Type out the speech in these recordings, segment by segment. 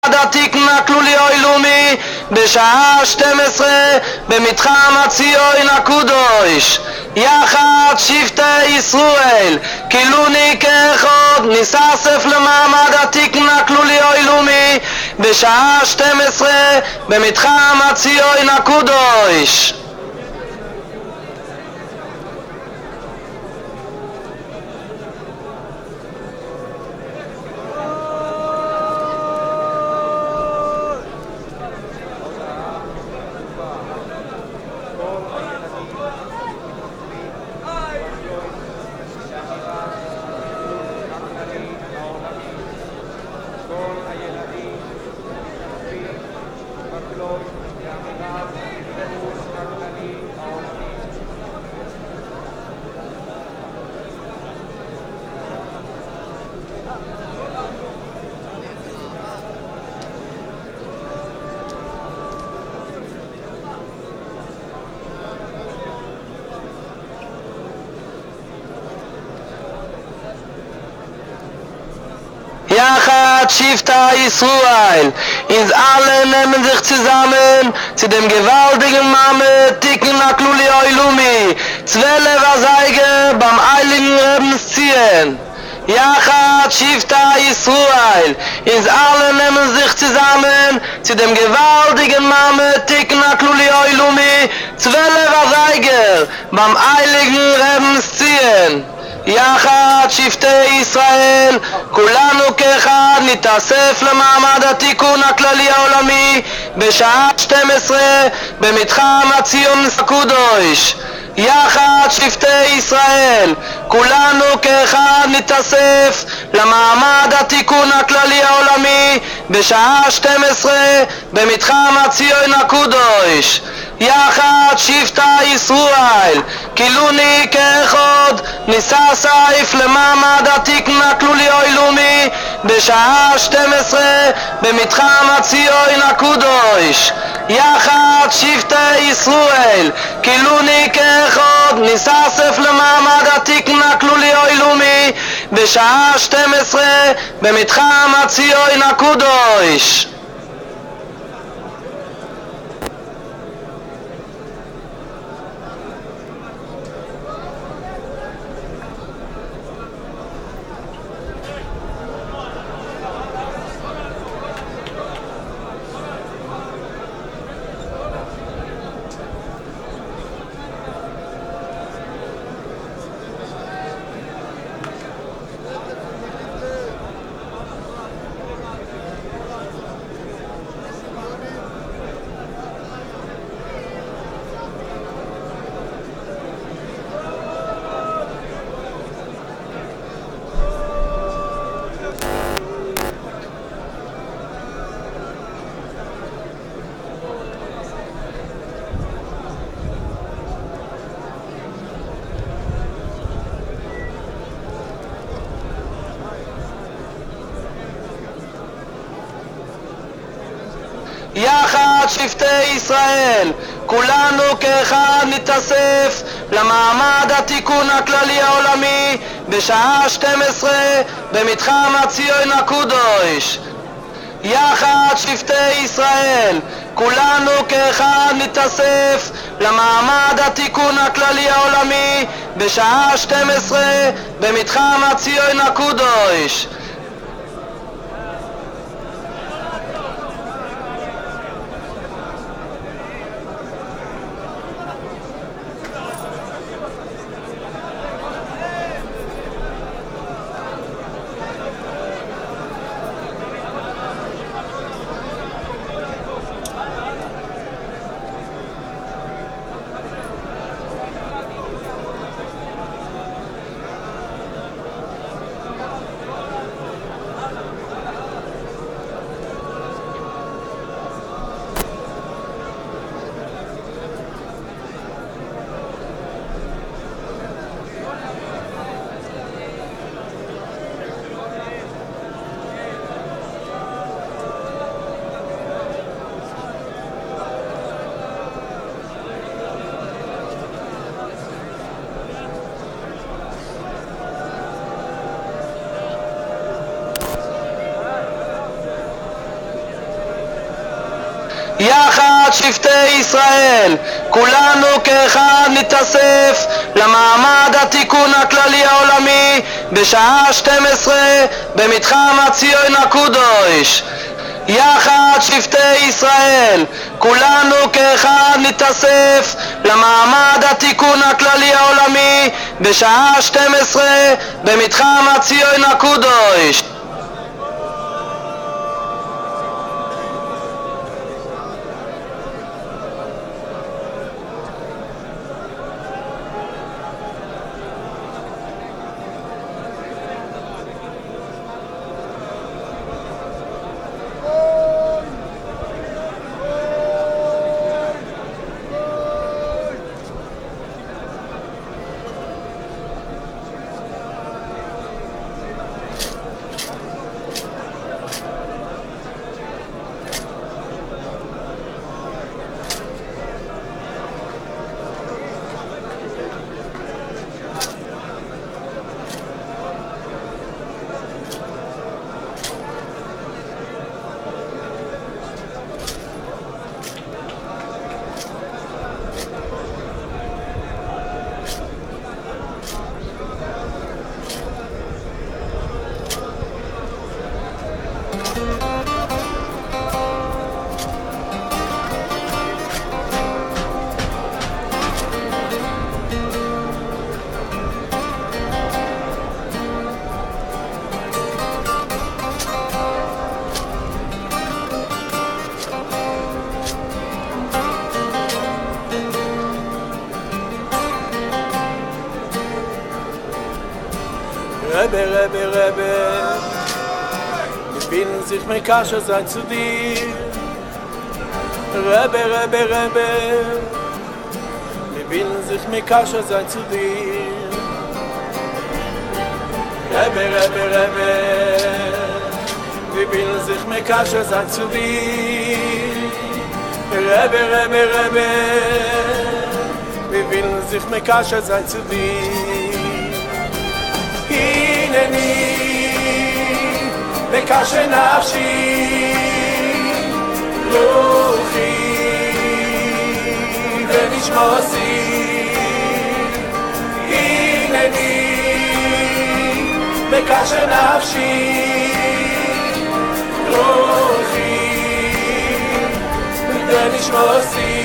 למעמד התיקון הכללי הילומי בשעה 12 במתחם הציון הקודש. יחד שבטי ישראל כילוני כאחד נסאסף למעמד התיקון הכללי הילומי בשעה 12 במתחם הציון הקודש. Yachat Shifta Israel, ins alle nehmen sich zusammen zu dem gewaltigen Mamed Tikkun Klali Eilumi, 12 Waseiger beim Eiligen Rebbe. Yachat Shifta Israel, ins alle nehmen sich zusammen zu dem gewaltigen Mamed Tikkun Klali Eilumi, 12 Waseiger beim Eiligen Rebbe. יחד שבטי ישראל כולנו כאחד נתאסף למעמד התיקון הכללי העולמי בשעה 12 במתחם הציון הקודש. יחד שבטי ישראל כולנו כאחד נתאסף למעמד התיקון הכללי העולמי בשעה 12 במתחם הציון הקודש. יחד שבטי ישראל כילוני כאחד נסאסף למעמד התיקון הכללי הילומי בשעה 12 במתחם הציון הקודש. יחד שבטי ישראל כילוני כאחד נסאסף למעמד התיקון הכללי הילומי בשעה 12 במתחם הציון הקודש. יחד שבטי ישראל כולנו כאחד נתאסף למעמד התיקון הכללי העולמי בשעה 12 במתחם הציון הקודש. יחד שבטי ישראל כולנו כאחד נתאסף למעמד התיקון הכללי העולמי בשעה 12 במתחם הציון הקודש. יחד שבטי ישראל, כולנו כאחד נתאסף למעמד התיקון הכללי העולמי בשעה 12 במתחם ציונו הקדוש. יחד שבטי ישראל, כולנו כאחד נתאסף למעמד התיקון הכללי העולמי בשעה 12 במתחם ציונו הקדוש. Rebbe, wir finden sich mit Kascha sein zu dir. Rebbe, wir finden sich mit Kascha sein zu dir. Rebbe, wir finden sich mit Kascha sein zu dir. Rebbe, wir finden sich mit Kascha sein zu dir. הנני וקשה נפשי רוחי ונשמוסי הנני וקשה נפשי רוחי ונשמוסי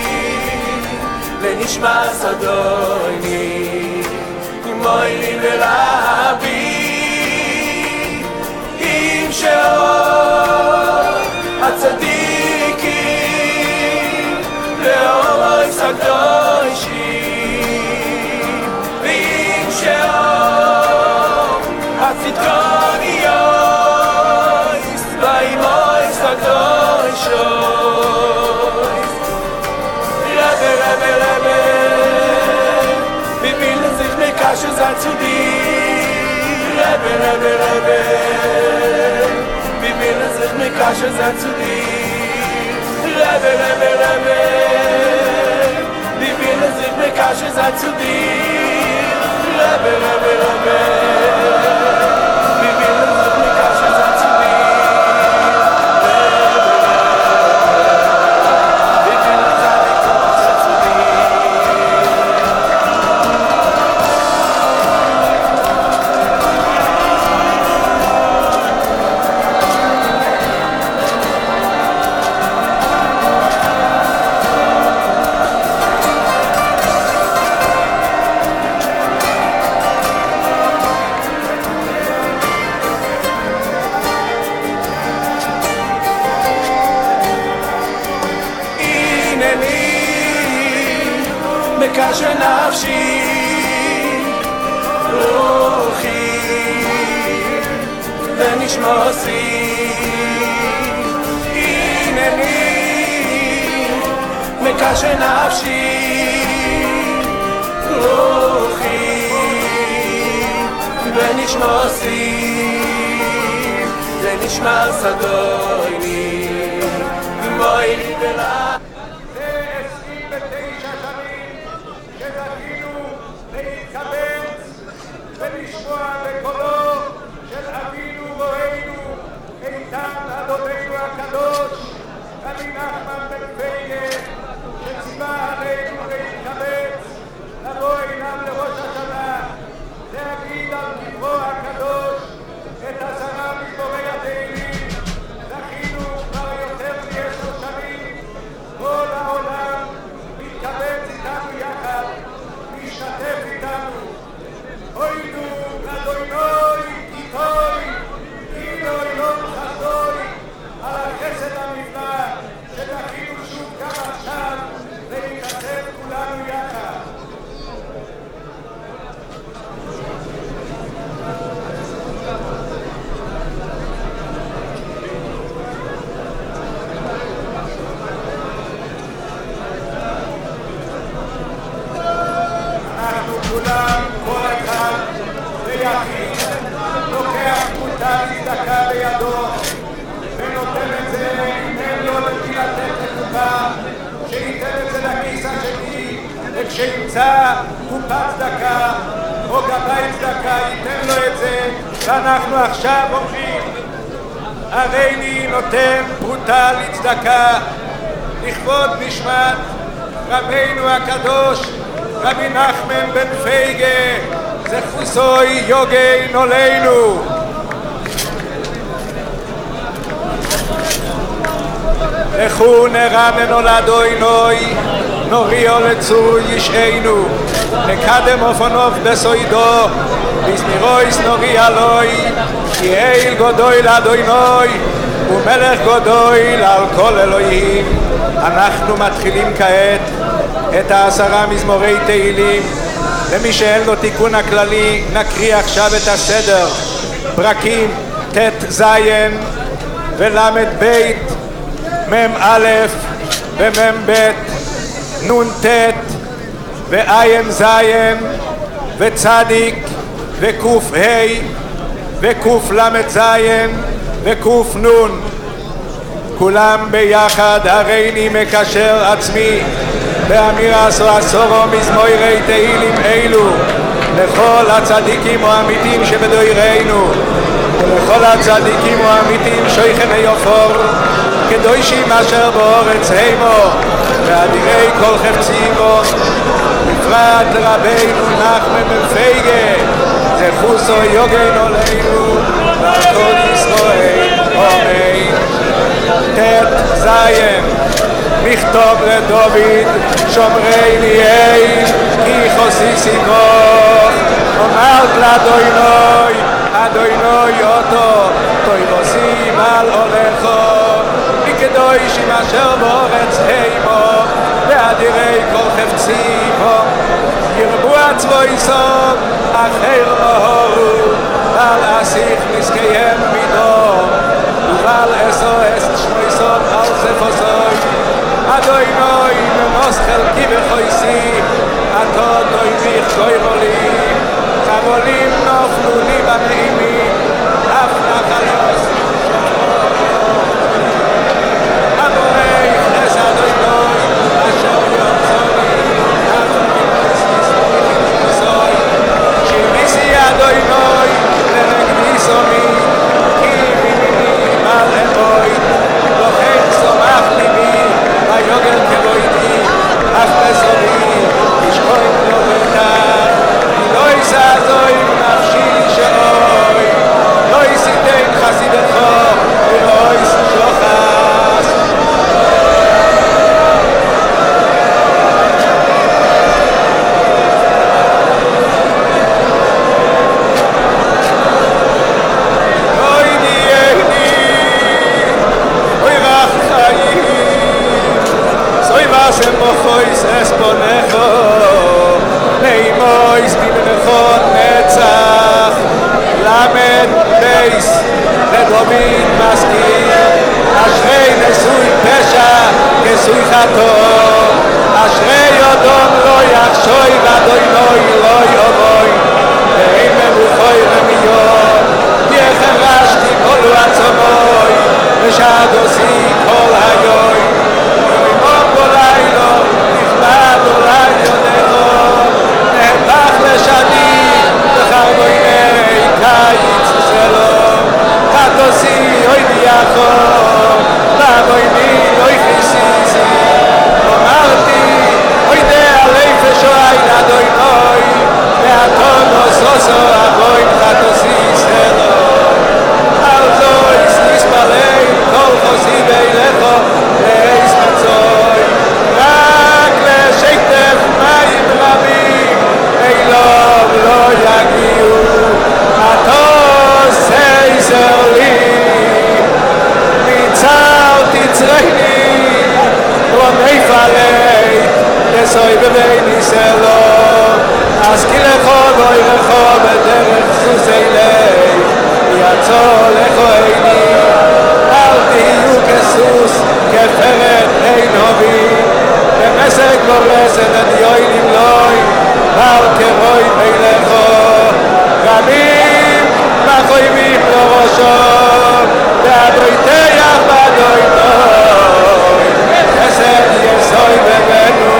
ונשמע סדוני מוילי ורבי עם שאור הצדיקים לאורס הקדושים ועם שאור הצדקוניות ועם אורס הקדושות רבי בביל sich mit Kasche sein zu dir Rebbe wir willen sich mit Kasche sein zu dir Rebbe wir willen sich mit Kasche sein zu dir Rebbe wir willen sich mit Kasche sein zu dir קשה נפשי רוחי ונשמוסי הנני מקשה נפשי רוחי ונשמוסי ונשמע סדוני מוילי ולה ולשמוע בקולו של אבינו ואבינו איתן אדוננו הקדוש רבי נחמן בן פייגה, שציווה עלינו להתקבץ, לבוא אליו לראש השנה, להגיד על קברו הקדוש את 10 מזמורי התהילים. זכינו כבר יותר מ10 שנים, כל העולם מתקבץ איתנו יחד, להשתתף איתנו. אוינו אדוני איתוי, אילו יום חסדוי, על החסד הנפלא שזכינו שוב גם עכשיו להתאחד כולנו יחד. אנחנו כולם, כל אחד ויחיד, לוקח פרוטה צדקה בידו ונותן את זה, ייתן לו למי לתת לקופה, שייתן את זה לכיסה שלי, וכשימצא קופת צדקה או גבאי צדקה ייתן לו את זה. ואנחנו עכשיו אומרים, הריני נותן פרוטה לצדקה לכבוד נשמת רבינו הקדוש רבי נחמן בן פייגה, זכוסוי יוגי נולנו. לכו נרנן נולדוי נוי, נוריו לצור ישענו, נקדם אופנוב בסוידו, בסמירויס נורי אלוי, כי איל גודוי לאדוי נוי, ומלך גודוי על כל אלוהים. אנחנו מתחילים כעת את 10 מזמורי תהילים. למי שאין לו תיקון הכללי, נקריא עכשיו את הסדר. פרקים ט' ז' ולמד ב', מ' א' ומ' ב', נ' ט' ועין ז' וצדיק וקוף ה' וקוף למד ז' וקוף נ'. כולם ביחד הריני מקשר עצמי באמירת עשורו מזמורי תהילים אלו לכל הצדיקים והאמיתים שבדורנו ולכל הצדיקים והאמיתים שויכן היופור קדושים אשר באורץ הימו ואדירי כל חפצים בו, בפרט רבינו נחמן בן פייגה, זכוסו יוגן עלינו ועל כל ישראל אומן. ט' ז' מכתוב לדוד שומרי ליאל כי חוסיסי בו, אמרת לאדוני אדוני אותו תוירוסים על הולכו מקדושים אשר באורץ הימו ואדירי כל חפצים בו, ירבו עצמו יסוד אחר מהורו ועל אסיך נזקיהם מידו ועל אסו שמו יסוד על ספוסוי אדוני ממוס חלקי וחויסי עתו דויביך גוירולי חבולים נופלו לי בנעימים אף נחליוס אבורי כנס אדוני אשר יוצאי אף נחליסוי שמיסי אדוני לנגניסו מי כי מימיני על אמוי לכן סומך ליבי היוגל כבויתי אף בסורי ישכוי כלובתך לא יסעזוי נפשי שאוי לא יסיתן חסידתך ולא יסשוחס. לא ידיעני אוי רח חיים סוי ועשם מוחויס אספונכו נעימויס בנכון נצח למד בייס לדומין מסכים אשרי נשוי פשע כסוי חתו אשרי יודום לא יחשוי ואדוני לא יבוי ואין מבוכוי רמיון יחרשתי כל עצמוי ושעדוסי כל היוי יומום בוליינו נכבד אולי יודעו נהפך לשני וחרבויני קיץ שלום חתוסי אוי דיאחו ואבויני לא אזכיר לכל גוי רחוב בדרך סוסי לב יצוא לכהני אל תהיו כסוס כפרד אין הובים במסק בורסת הדיוי נמלוי אל כרוי מלכו רבים מחויבים לראשו ואדוי תיח ואדוי תוי חסד יסוי בבנו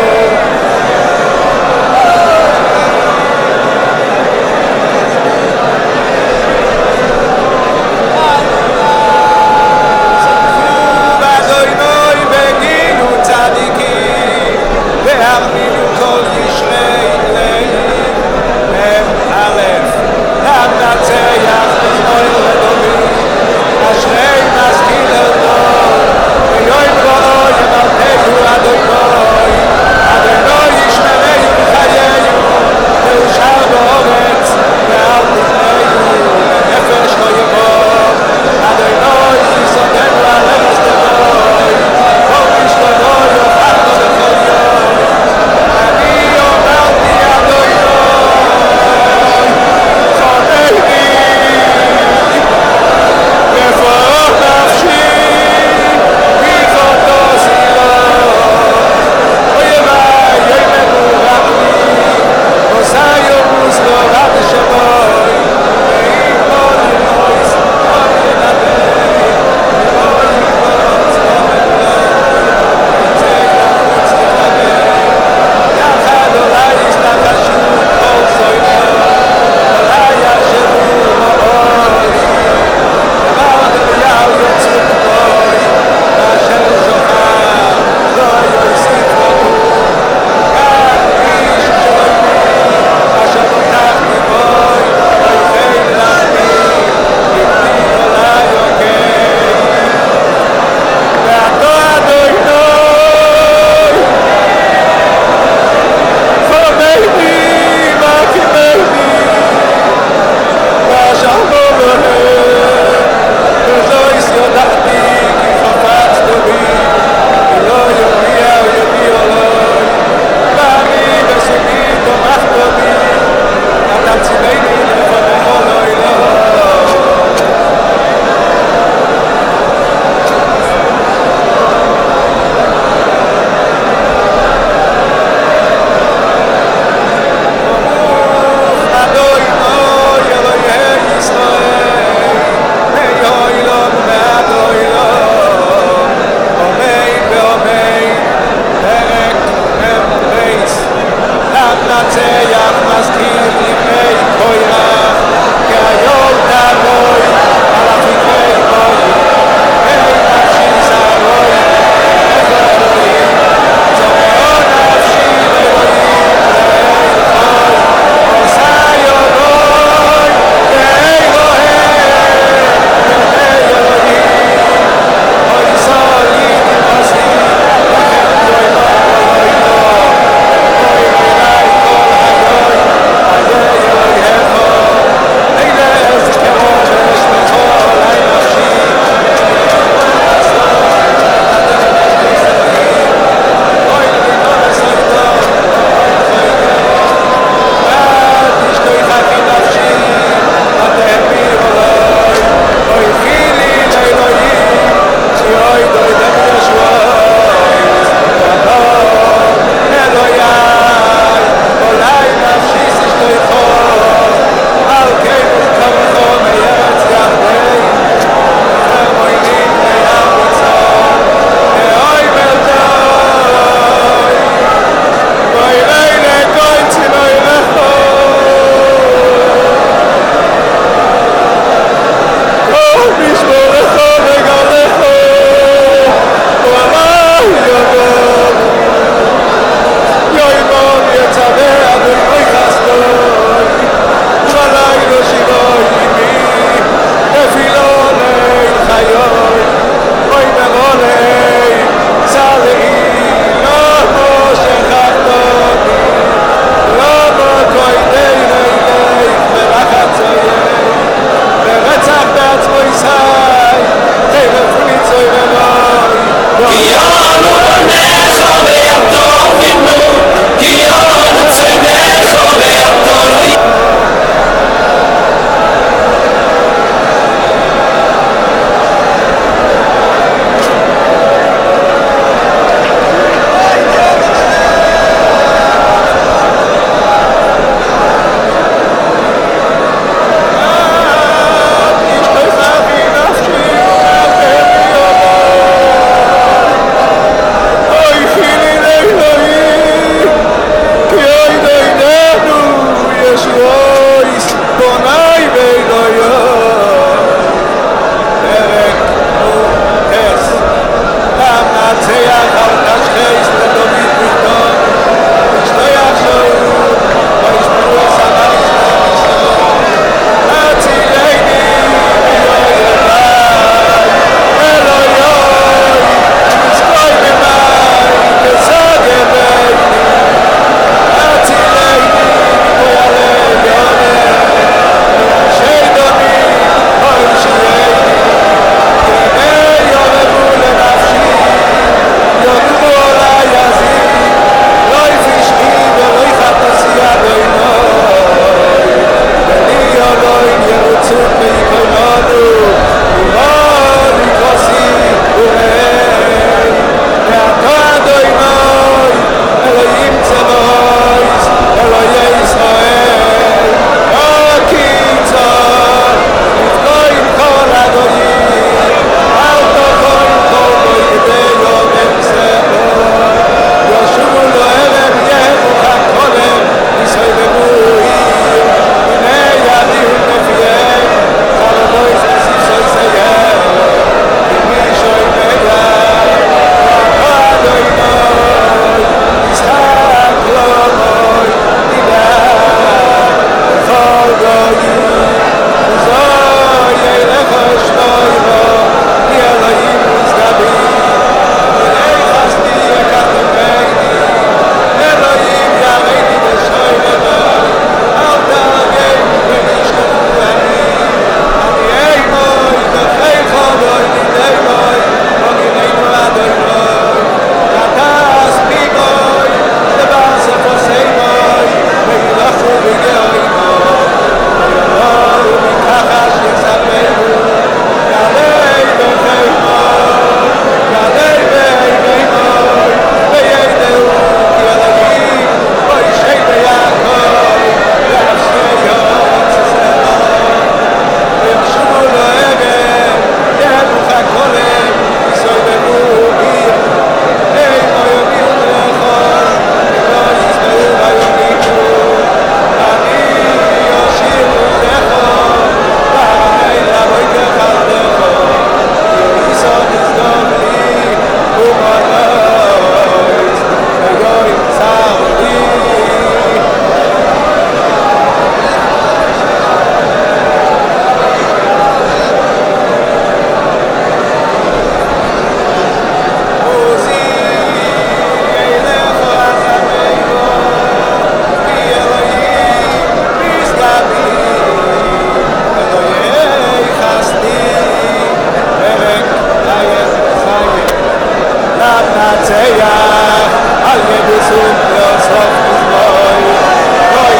ניצח על יבוסום יוסף מזמוי לא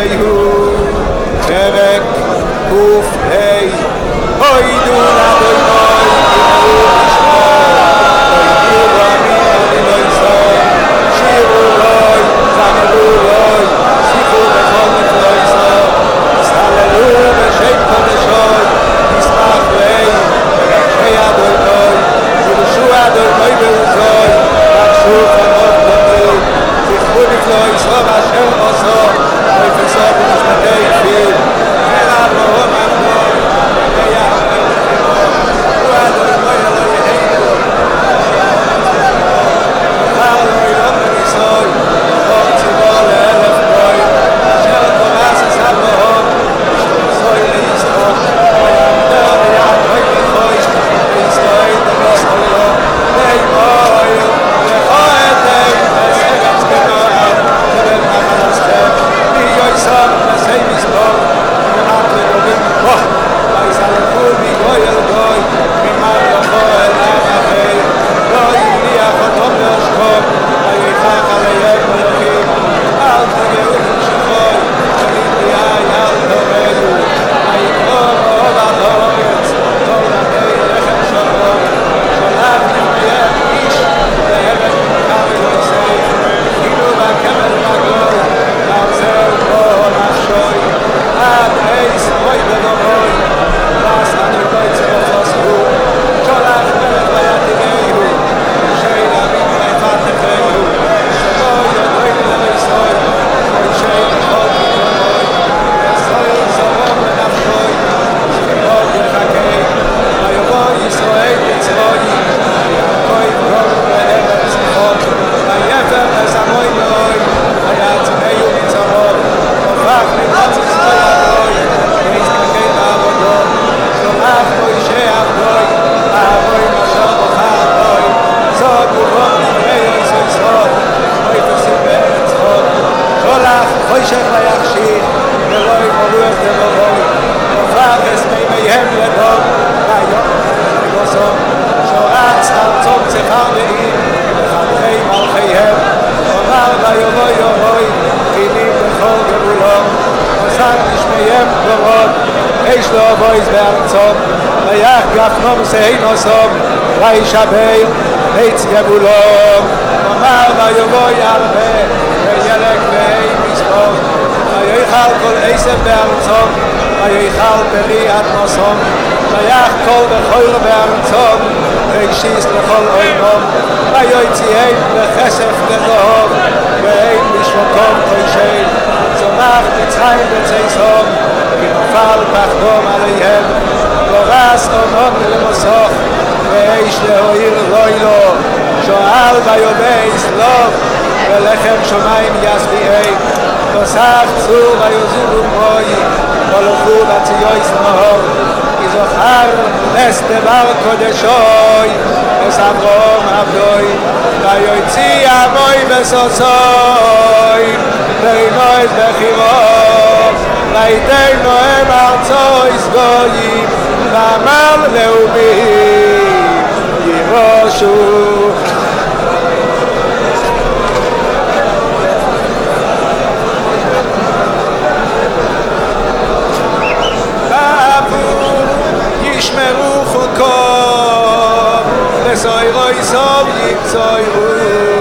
הוא פרק קוף ה' הוידו לאדוני יראו לשמור הוידו רמים אלינו ישראל שירו רוי זמרו רוי שיחו בכל נפלא ישראל סללו בשם קודשוי נשמח להם ברגשי אדוני ירשו אדוני בעוזוי בקשו חמות גדול זכרו נפלא ישראל אשר עושו ויפסו במשפטי פיל ורב ברוב אדוני ויח בלחימו הוא אדוני אלוהינו מחר לא ילום בניסוי אור ציבור לאלף גוי אשר תורס עשה ברוב ושתוסוי לישרוק ויעמדר ויעמוי בחוי וישראל דמיסויו ואימוי וכהתם וסרץ כנועד כבד נחלסכם ויועסם נסי מזמור ומעט לדומים מפה ויסלחו מגוי אל גוי ממר יוכו אל עם אחר לא יבליח אותם להשכום ויחך עליהם מלכים אל תגעו במשכוי ולבליעה אל תורנו ויקרוא מאוד על האורץ כל נבי לחם שומרון שולח נבייך איש להרם מוכר יוסף כאילו בקמל רגלוי לעזר בו נפשוי עד עץ בוי בדומוי ואז אדוני צרפוסו שולח מלך ויתגהו שאין עמים ויפתחהו שבו יודעים לריסוי ושאין לכל כתומוי ישראל זרום לנפשוי שכבוד יחכה ויבוא ישראל בצרויים ויעקב גול בארץ ציחון ויפר לזמוי מאוי ויעצמהו מצרות הופך מנוץ ישראל אדוי ויזדקן בעבודו שולח מוישה עבדוי אהבוי משור בוחר אדוי זאת ובום דברי יויסוי סוד ויפסים בארץ חוד שולח חוישך ויחשיך ולא ימולו את דבובוי הופך הסמימיהם לדום והיום וגוסום שורץ ארצום צחר דעים וחדרי מלכיהם אומר ויבוא יורוי חינים בכל גבולום עושה נשמיהם דורות איש לא בויז בארצום ויח גפנום סהינוסום וישבר עץ גבולום אומר ויבוא ירבה וילק והי מספור ויאכל כל עשב בארצום ויאכל פרי אדמוסום ויח כל בכור בארצום וישיס לכל אוימום ויוציאם בכסף גדול ואין בשבוקום קוישי צומח מצרים בצייסום כי נפל פחדום עליהם ורס אומן למוסוך ואיש להועיר לוילו שואל ויובא סלוב ולחם שמיים ישביעי תוסף צור ויוזילו מוי ולכו בציויס נהור כי זוכר נס דבר קודשוי אס אברהם עבדוי ויוציא עמוי בסוסוי ורימויס בחירו ויתן נועם ארצו יסגויים ואמר לאומים ירושו ישמרו חוקו וסוירו יסוב יצוירו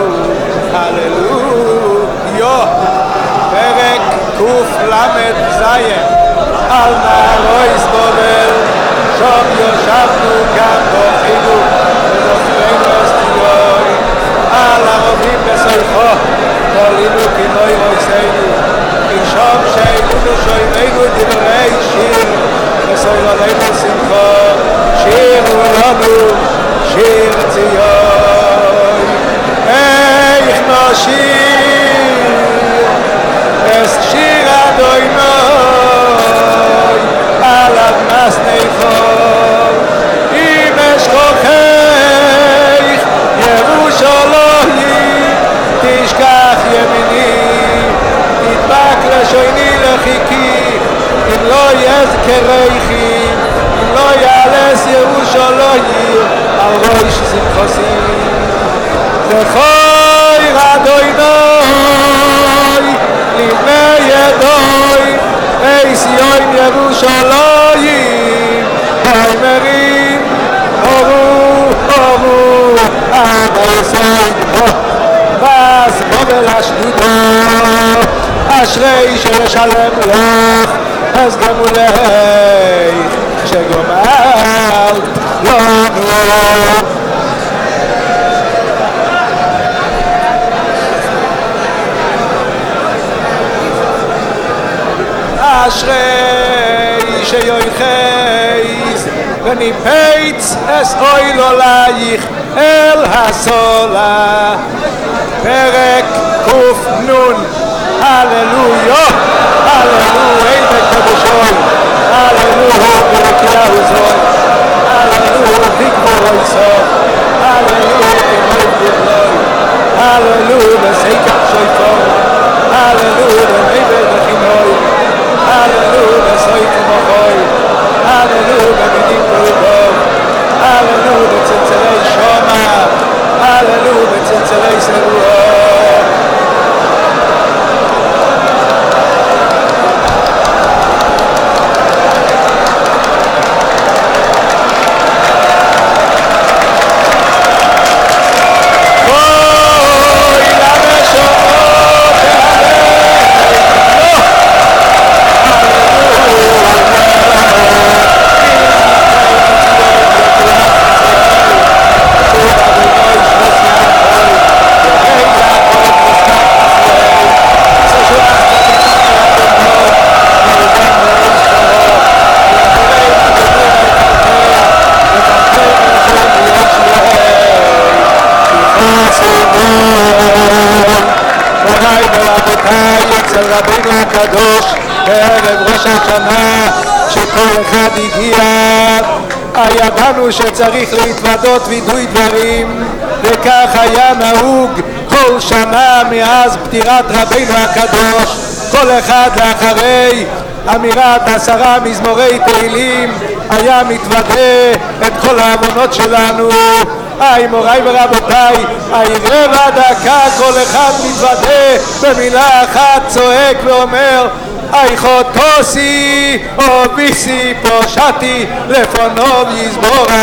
הללויה פרק קוף למד זיין על נהרו יסבובל שום יושבנו גם בוחינו וזוכרנו סטיוי על הרבים בסויכו תולינו כנוי רויסנו כשום שאיננו שוימנו דברי שיר וסויר עלינו שמחו שירו לנו שיר ציון איך נשיר אס שיר אדוני על אדמס ניחור אם אשכוחך ירושלים תשכח ימיני תדבק לשוני לחיקי אם לא יזכרייכי אם לא יעלס ירושלים על ראש שמחוסי זכוי אדוני לבני ידוי אשדודו אשרי שישלם לך אז גמולי שגומלת לנו אשרי שיוחייס וניפץ אס אוי לא לייך אל הסולה פרק קוף נון הללויה הללויה בקדושוי הללויה ברקיהו זוי הללויה בגבורוי סוף הללויה בגבורוי הללויה בסקר שויפור הללויה במעבד החינוי הללויה בסוי כמוכוי הללויה במינים ברוב הללויה בצלצלי שומע הללויה בצלצלי סרוע אצל רבינו הקדוש בערב ראש השנה שכל אחד הגיע ידענו שצריך להתוודות וידוי דברים וכך היה נהוג כל שנה מאז פטירת רבינו הקדוש כל אחד לאחרי אמירת 10 מזמורי תהילים היה מתוודה את כל העוונות שלנו מוריי ורבותיי רבע דקה כל אחד מתוודה במילה אחת צועק ואומר חוטוסי או ביסי פושעתי לפונו יזבורך.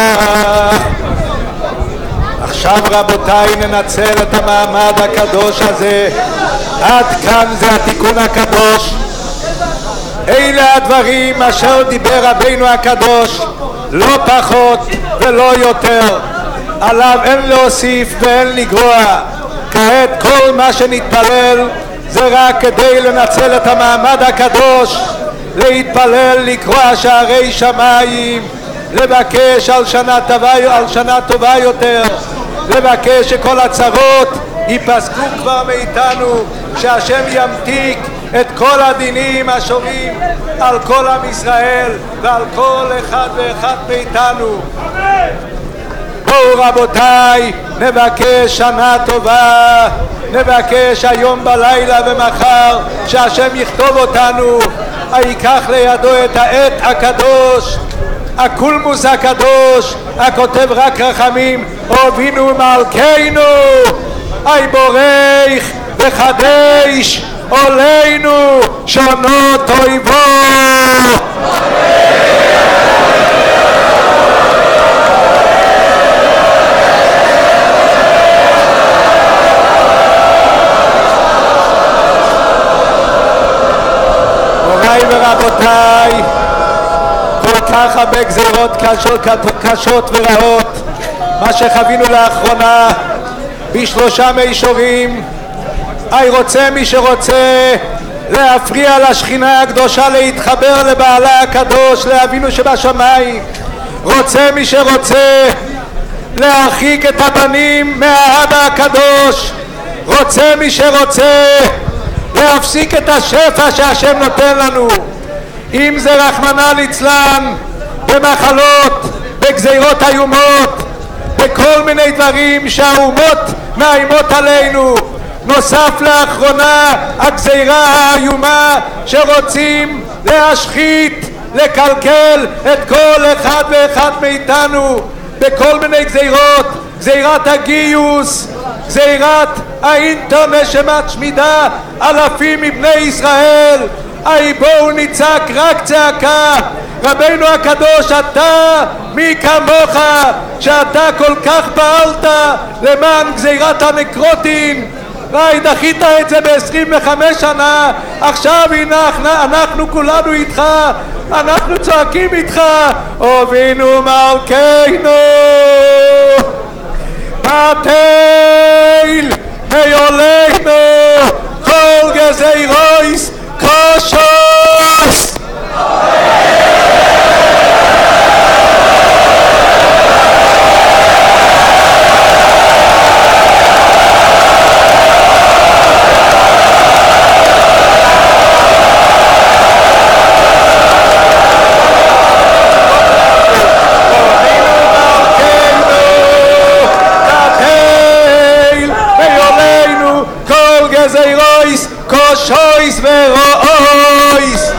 עכשיו רבותיי ננצל את המעמד הקדוש הזה עד כאן זה התיקון הקדוש אלה הדברים אשר דיבר רבינו הקדוש לא פחות ולא יותר עליו אין להוסיף ואין לגרוע כעת כל מה שנתפלל זה רק כדי לנצל את המעמד הקדוש להתפלל לקרוע שערי שמיים לבקש על שנה טובה יותר לבקש שכל הצרות ייפסקו כבר מאיתנו שהשם ימתיק את כל הדינים השורים על כל עם ישראל ועל כל אחד ואחד מאיתנו. בואו רבותיי נבקש שנה טובה נבקש היום בלילה ומחר שהשם יכתוב אותנו ייקח לידו את העת הקדוש הקולמוס הקדוש הכותב רק רחמים אבינו מלכנו בורך וחדש עולנו שונות אויבו מוריי ורבותיי כל כך הרבה גזירות קשות ורעות מה שחווינו לאחרונה בשלושה מישורים רוצה מי שרוצה להפריע לשכינה הקדושה להתחבר לבעלה הקדוש לאבינו שבשמיים רוצה מי שרוצה להרחיק את הבנים מהאבא הקדוש רוצה מי שרוצה להפסיק את השפע שהשם נותן לנו אם זה רחמנא ליצלן במחלות בגזירות איומות בכל מיני דברים שהאומות מאיימות עלינו נוסף לאחרונה הגזירה האיומה שרוצים להשחית לקלקל את כל אחד ואחד מאיתנו בכל מיני גזירות גזירת הגיוס גזירת האינטרנט שמשמידה אלפים מבני ישראל בואו נצעק רק צעקה רבינו הקדוש אתה מי כמוך שאתה כל כך פעלת למען גזירת הנקרוטין ראי דחית את זה ב-25 שנה, עכשיו הנה אנחנו כולנו איתך, אנחנו צועקים איתך, אבינו מלכנו בטל מעולנו כל גזירויס קושוס. גזירויס קושויס ורואויס.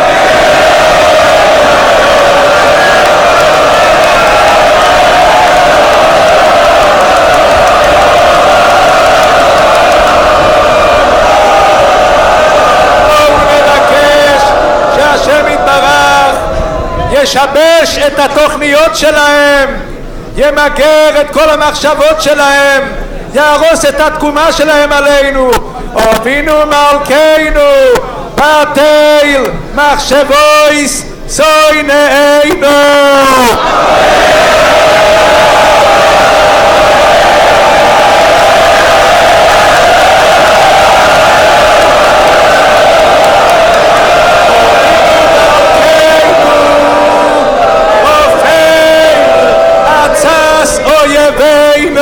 בואו נבקש שהשם יתברך ישבש את התוכניות שלהם, ימגר את כל המחשבות שלהם, יהרוס את התקומה שלהם עלינו. אבינו מלכנו בטל מחשבויס שונאינו. עצס אויבינו.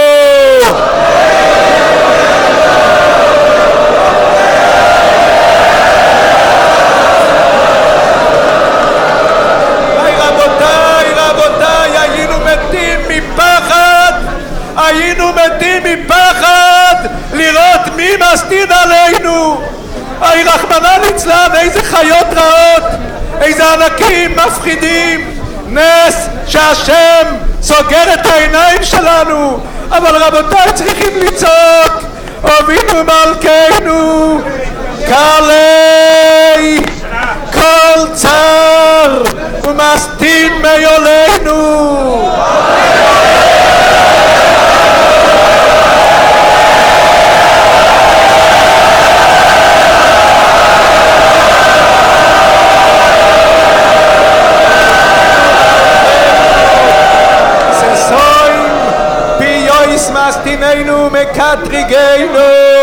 היינו מתים מפחד לראות מי מסתין עלינו. אי רחמנא ליצלן, איזה חיות רעות, איזה ענקים מפחידים. נס שהשם סוגר את העיניים שלנו, אבל רבותיי צריכים לצעוק אבינו מלכנו כלי כל צר ומסתין מעולנו. מסתיננו מקטריגנו.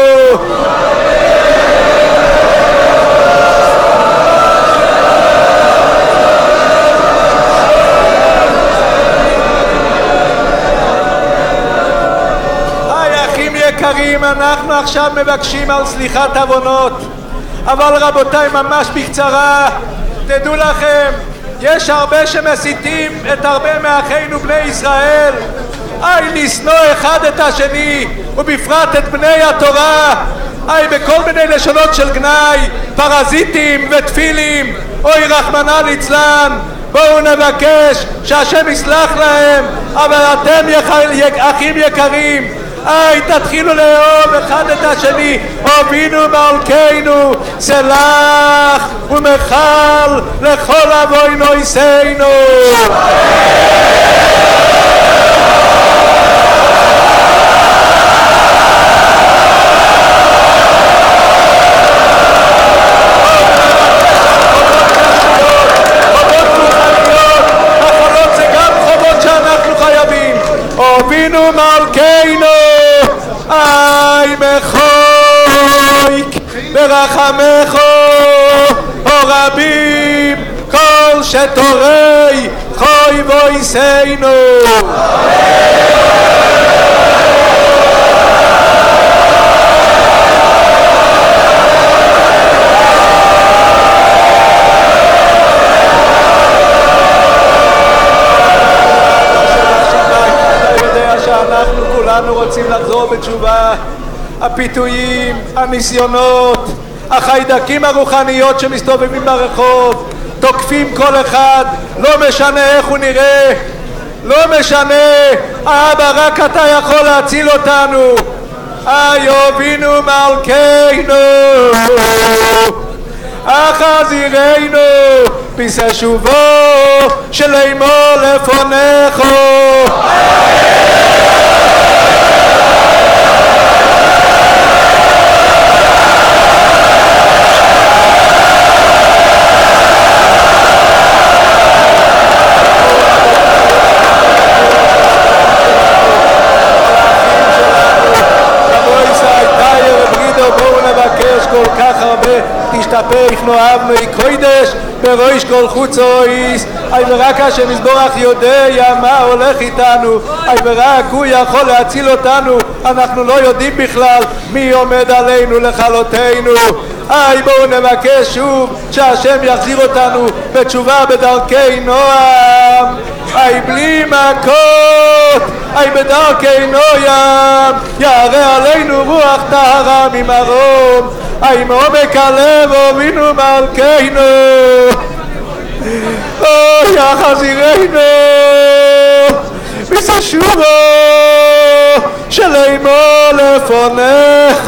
היי אחים יקרים, אנחנו עכשיו מבקשים על סליחת עוונות, אבל רבותיי ממש בקצרה, תדעו לכם, יש הרבה שמסיתים את הרבה מאחינו בני ישראל. אי לשנוא אחד את השני, ובפרט את בני התורה, אי בכל מיני לשונות של גנאי, פרזיטים ותפילים. אוי רחמנא ליצלן, בואו נבקש שהשם יסלח להם, אבל אתם אחים יקרים, אי תתחילו לאהוב אחד את השני. אבינו מלכנו סלח ומחל לכל עוונותינו. אבינו מלכנו אי מחויק ברחמך רבים כל שתורי חוי בויסנו. שאנחנו כולנו רוצים לחזור בתשובה. הפיתויים, הניסיונות, החיידקים הרוחניות שמסתובבים ברחוב, תוקפים כל אחד, לא משנה איך הוא נראה, לא משנה, אבא רק אתה יכול להציל אותנו. אבינו מלכנו אחזירנו פיסה שובו שלמו לפונך. להשתפך נאהבנו קודש בראש כל חוצויס. אי ורק השם יזבורך יודע מה הולך איתנו, אי ורק הוא יכול להציל אותנו. אנחנו לא יודעים בכלל מי עומד עלינו לכלותנו. בואו נבקש שוב שהשם יחזיר אותנו בתשובה בדרכי נועם. בלי מכות, בדרכי נועם, ירא עלינו רוח טהרה ממרום. מעומק הלב הובינו מלכנו, יחזירנו מסשורו שלמו לפונך.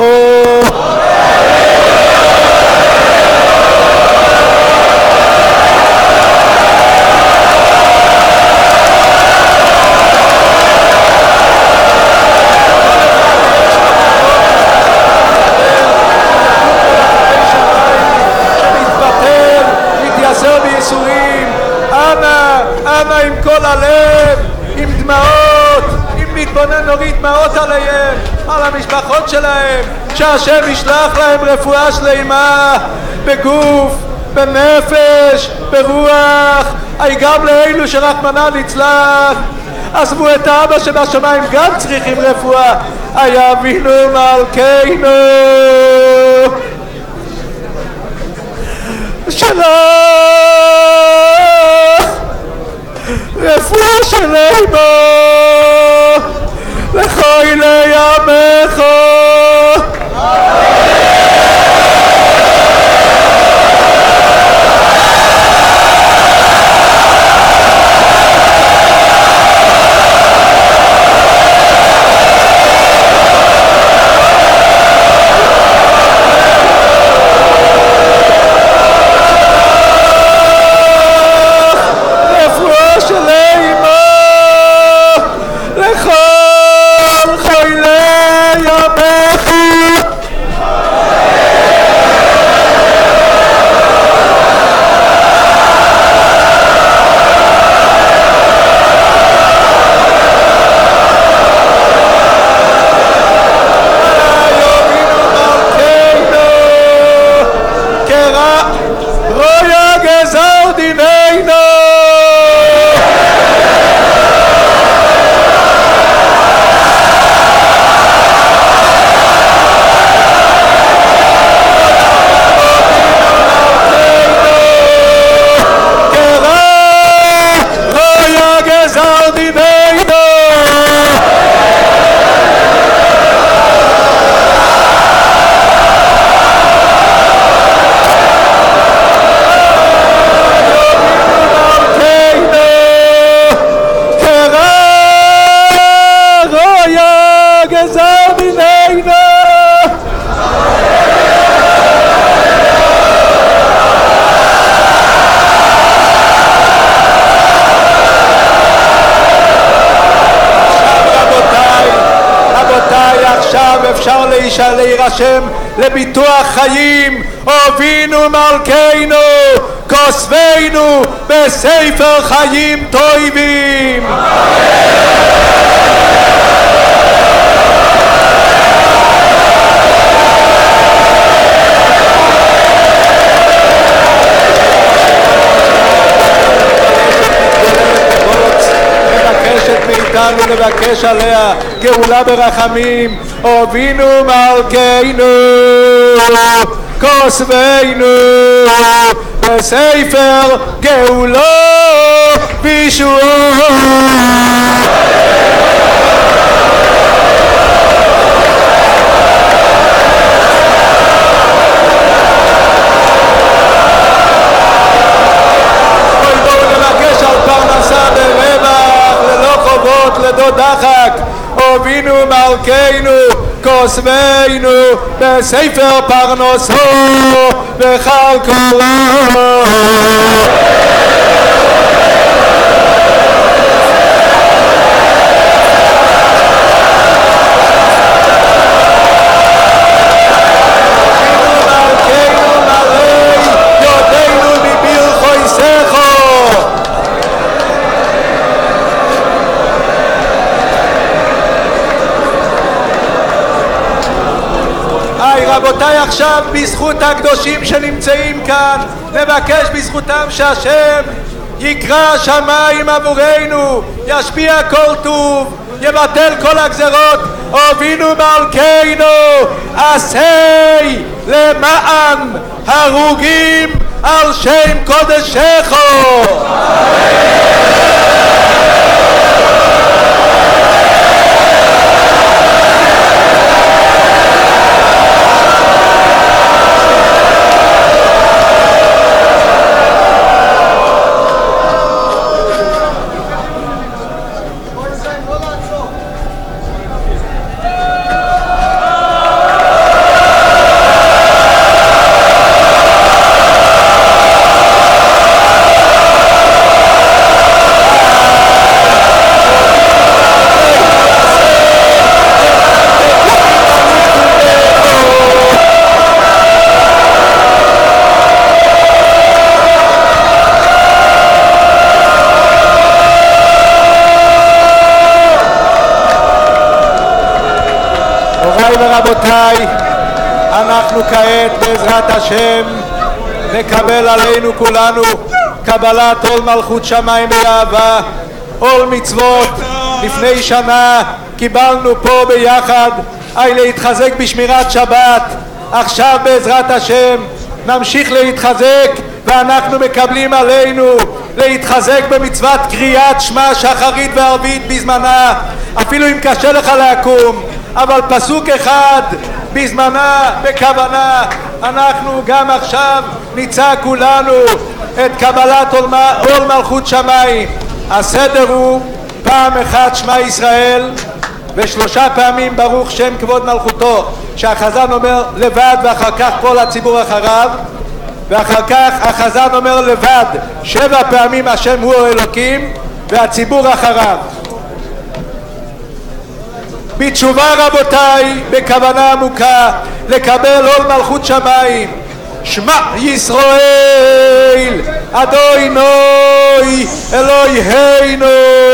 אנא עם כל הלב, עם דמעות, אם נתבונן נוריד דמעות עליהם, על המשפחות שלהם, שהשם ישלח להם רפואה שלמה בגוף, בנפש, ברוח. גם לאלו שרחמנא ליצלן עזבו את האבא שבשמיים גם צריכים רפואה. אבינו מלכנו שלח רפואה שלמה לחיילי עמך. אפשר להירשם לביטוח חיים. אבינו מלכנו כוסבנו בספר חיים טובים. מאיתנו לבקש עליה גאולה ברחמים. אבינו מלכנו כוסבנו בספר גאולו וישועו. לדוד דחק. אבינו מלכנו כוסבנו בספר פרנסו וכלכלו. ורבותיי, עכשיו בזכות הקדושים שנמצאים כאן נבקש בזכותם שהשם יקרא שמיים עבורנו, ישפיע כל טוב, יבטל כל הגזרות. הובינו מלכנו עשי למען הרוגים על שם קודשך. ורבותיי, אנחנו כעת בעזרת השם נקבל עלינו כולנו קבלת עול מלכות שמיים באהבה, עול מצוות. לפני שנה קיבלנו פה ביחד להתחזק בשמירת שבת. עכשיו בעזרת השם נמשיך להתחזק, ואנחנו מקבלים עלינו להתחזק במצוות קריאת שמע שחרית וערבית בזמנה, אפילו אם קשה לך לקום, אבל פסוק אחד בזמנה בכוונה. אנחנו גם עכשיו ניצע כולנו את קבלת עול מלכות שמיים. הסדר הוא פעם אחת שמע ישראל ושלושה פעמים ברוך שם כבוד מלכותו, שהחזן אומר לבד ואחר כך כל הציבור אחריו, ואחר כך החזן אומר לבד 7 פעמים השם הוא אלוקים והציבור אחריו. בתשובה רבותיי, בכוונה עמוקה לקבל עול מלכות שמיים. שמע ישראל אדוני אלוהינו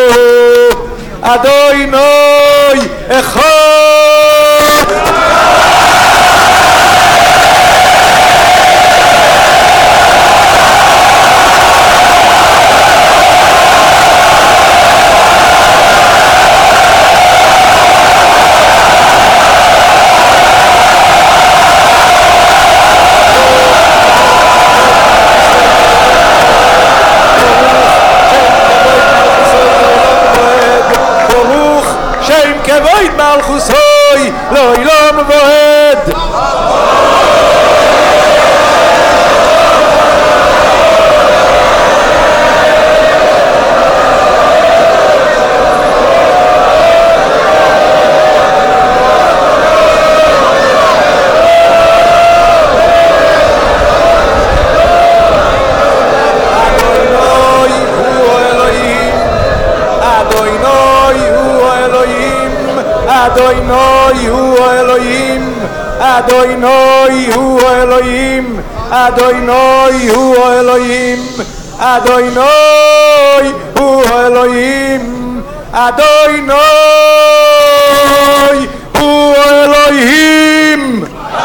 אדוני אחד. כבוד מלכוסוי לא ילום ועד. אדוני הוא אלוהים, אדוני הוא אלוהים, אדוני הוא אלוהים, אדוני הוא אלוהים, אדוני הוא אלוהים.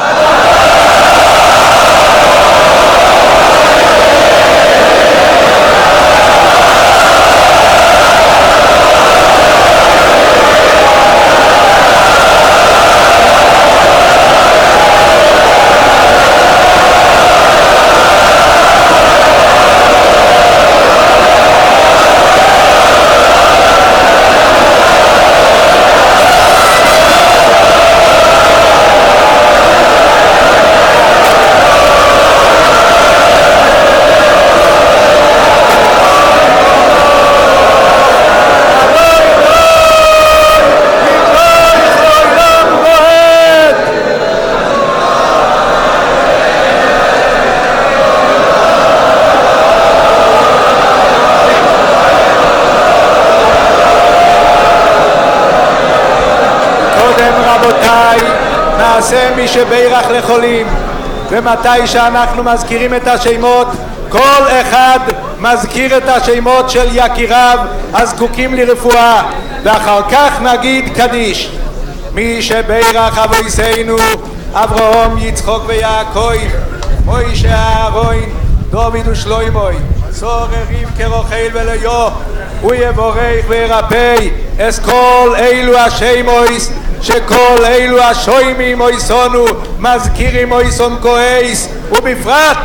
נעשה מי שבירך לחולים, ומתי שאנחנו מזכירים את השמות כל אחד מזכיר את השמות של יקיריו הזקוקים לרפואה, ואחר כך נגיד קדיש. מי שבירך אבויסנו אברהם, יצחוק ויעקב, מוישה אהרון, דוד ושלוימוי, סוררים כרוכל וליו, הוא יבורך וירפא את כל אלו השמויס, שכל אלו השוימים אויסונו, מזכירים אויסון כועס, ובפרט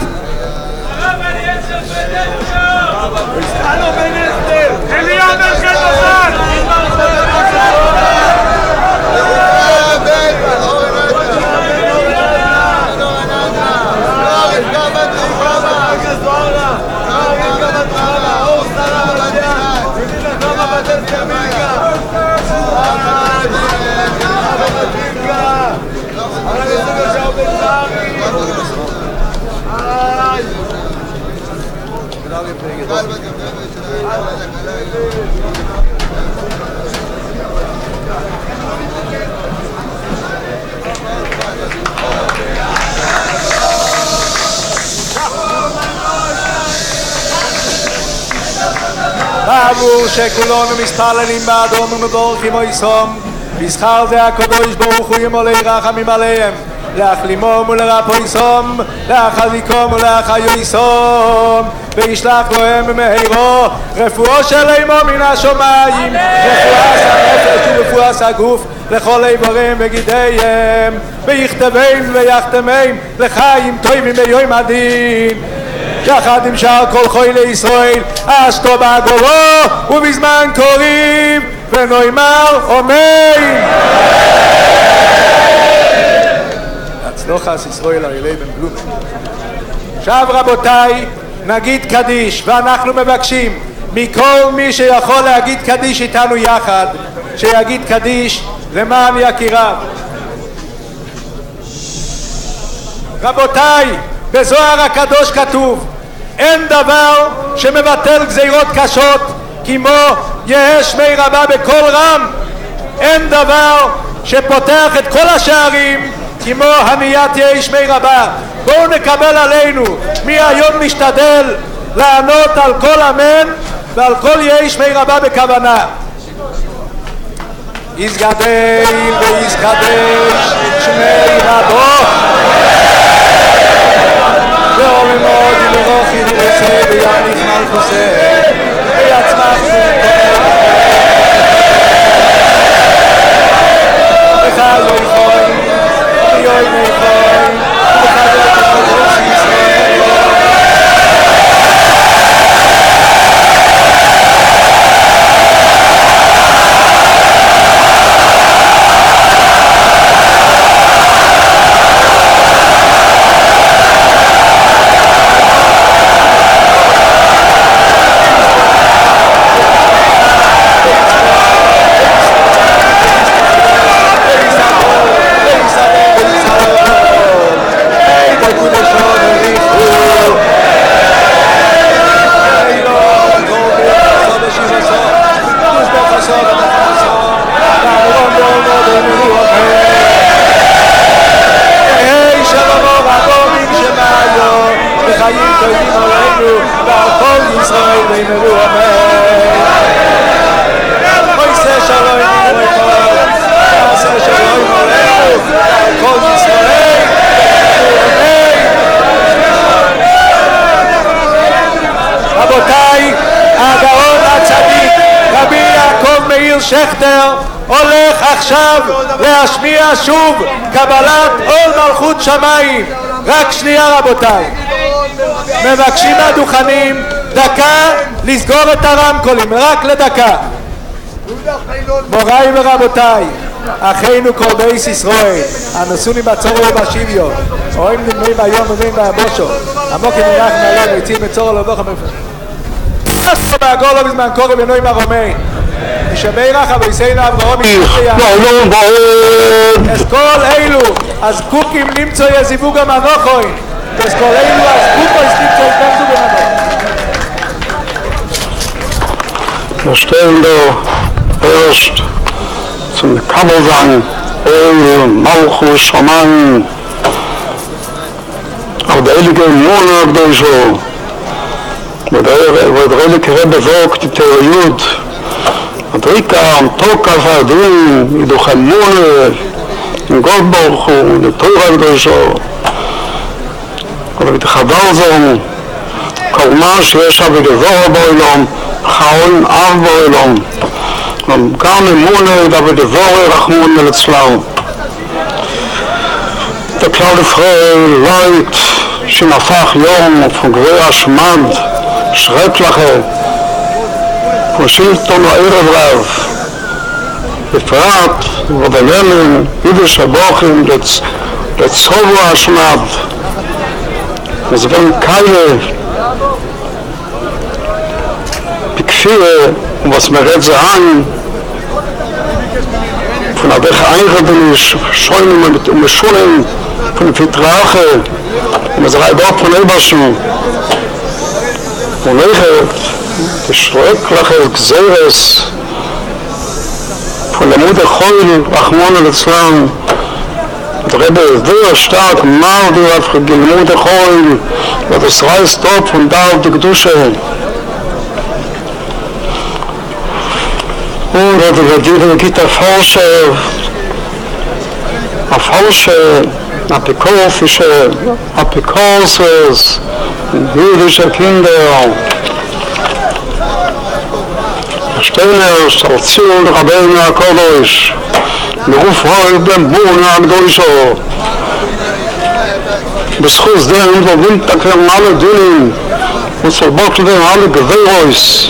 בעבור שכולנו מספללים באדום ומבורכים אויסום, בשכר זה הקדוש ברוך הוא ימלא רחמים עליהם, להחלימום ולרפאויסום, להחזיקום ולהחיוסום, וישלח להם במהירו רפואו של אימו מן השמיים, רפואת הנפש ורפואת הגוף לכל איבריהם וגידיהם, ויכתבם ויחתמם לחיים טובים ביום הדין, יחד עם שאר כל חולי ישראל אשתו בעגלו ובזמן קריב, ונאמר אומן. הצלוחס ישראל הרילי בן גלומן. עכשיו רבותיי, נגיד קדיש, ואנחנו מבקשים מכל מי שיכול להגיד קדיש איתנו יחד, שיגיד קדיש למען יקיריו. רבותיי, בזוהר הקדוש כתוב, אין דבר שמבטל גזירות קשות כמו יהא שמי רבה בכל רם, אין דבר שפותח את כל השערים כמו הניית יהא שמי רבה. בואו נקבל עלינו מהיום נשתדל לענות על כל אמן ועל כל יהא שמי רבה בכוונה. יסגדל ויסקדש שמי רבו ואומי מאוד ילרוכי ורצה ויניך מלכוסה ויצמח וחל ויכוי ויוי מיכוי וחדל כחודש ישראל. רבותיי, הגאון הצדיק רבי יעקב מאיר שכטר הולך עכשיו להשמיע שוב קבלת עול מלכות שמיים. רק שנייה רבותיי, מבקשים מהדוכנים דקה לסגור את הרמקולים, רק לדקה. מוריי ורבותיי, אחינו כל בייס ישראל, הנוסונים בצורו ובשיביו, רואים נדמים ביום ובין ביבושו, עמוקים מנח מהיום, יציאים בצורו לבוך המפש. אסו בעגולו בזמן קורא בנוי מרומי, משמי רחה ויסיינו אברהומי, אז כל אילו, אז קוקים נמצא יזיבו גם הנוחוין, אז כל אילו, אז קוקו נמצא יזיבו גם הנוחוין. Wir stellen da erst zum Kabelsang Malchus Shaman auf der Heilige Monat oder so. Und der Heilige Rebbe sagt, die Theoriut Adrika am Tokal Hardin, Iduchal Monat, גוד ברוך הוא, לתורה הקדושה, אבל תחבר זו, כל מה שיש בדבורה בעולם, חאון אב בעולם, גם אמונה בדבורה רחמון לצלם. בכלל ישראל לeit שנפח יום ופוגרי השמד שרק לכם פושילתון הערב רב בפרט ובנמן ידש הבוכים לצובו השמד וזה גם כאלה בכפיר ובסמרת זהן von der Einrichtung Schäumen und Schulen von Vertrache und das Reib auch von Eberschen und Lechet die Schreckliche Gseres von der Mutter Heul Rachmon al-Islam der Rebbe ist sehr stark Mardi auf die Mutter Heul und das reißt dort von da auf die Kedusha und er gibt eine falsche apikofische apikoses jüdische Kinder Steiner Station Rebbe Nachman ברוב במקהלות הקדושה בזכות זה הם עוברים תקרם על הדינים וצלבות להם על הגברויס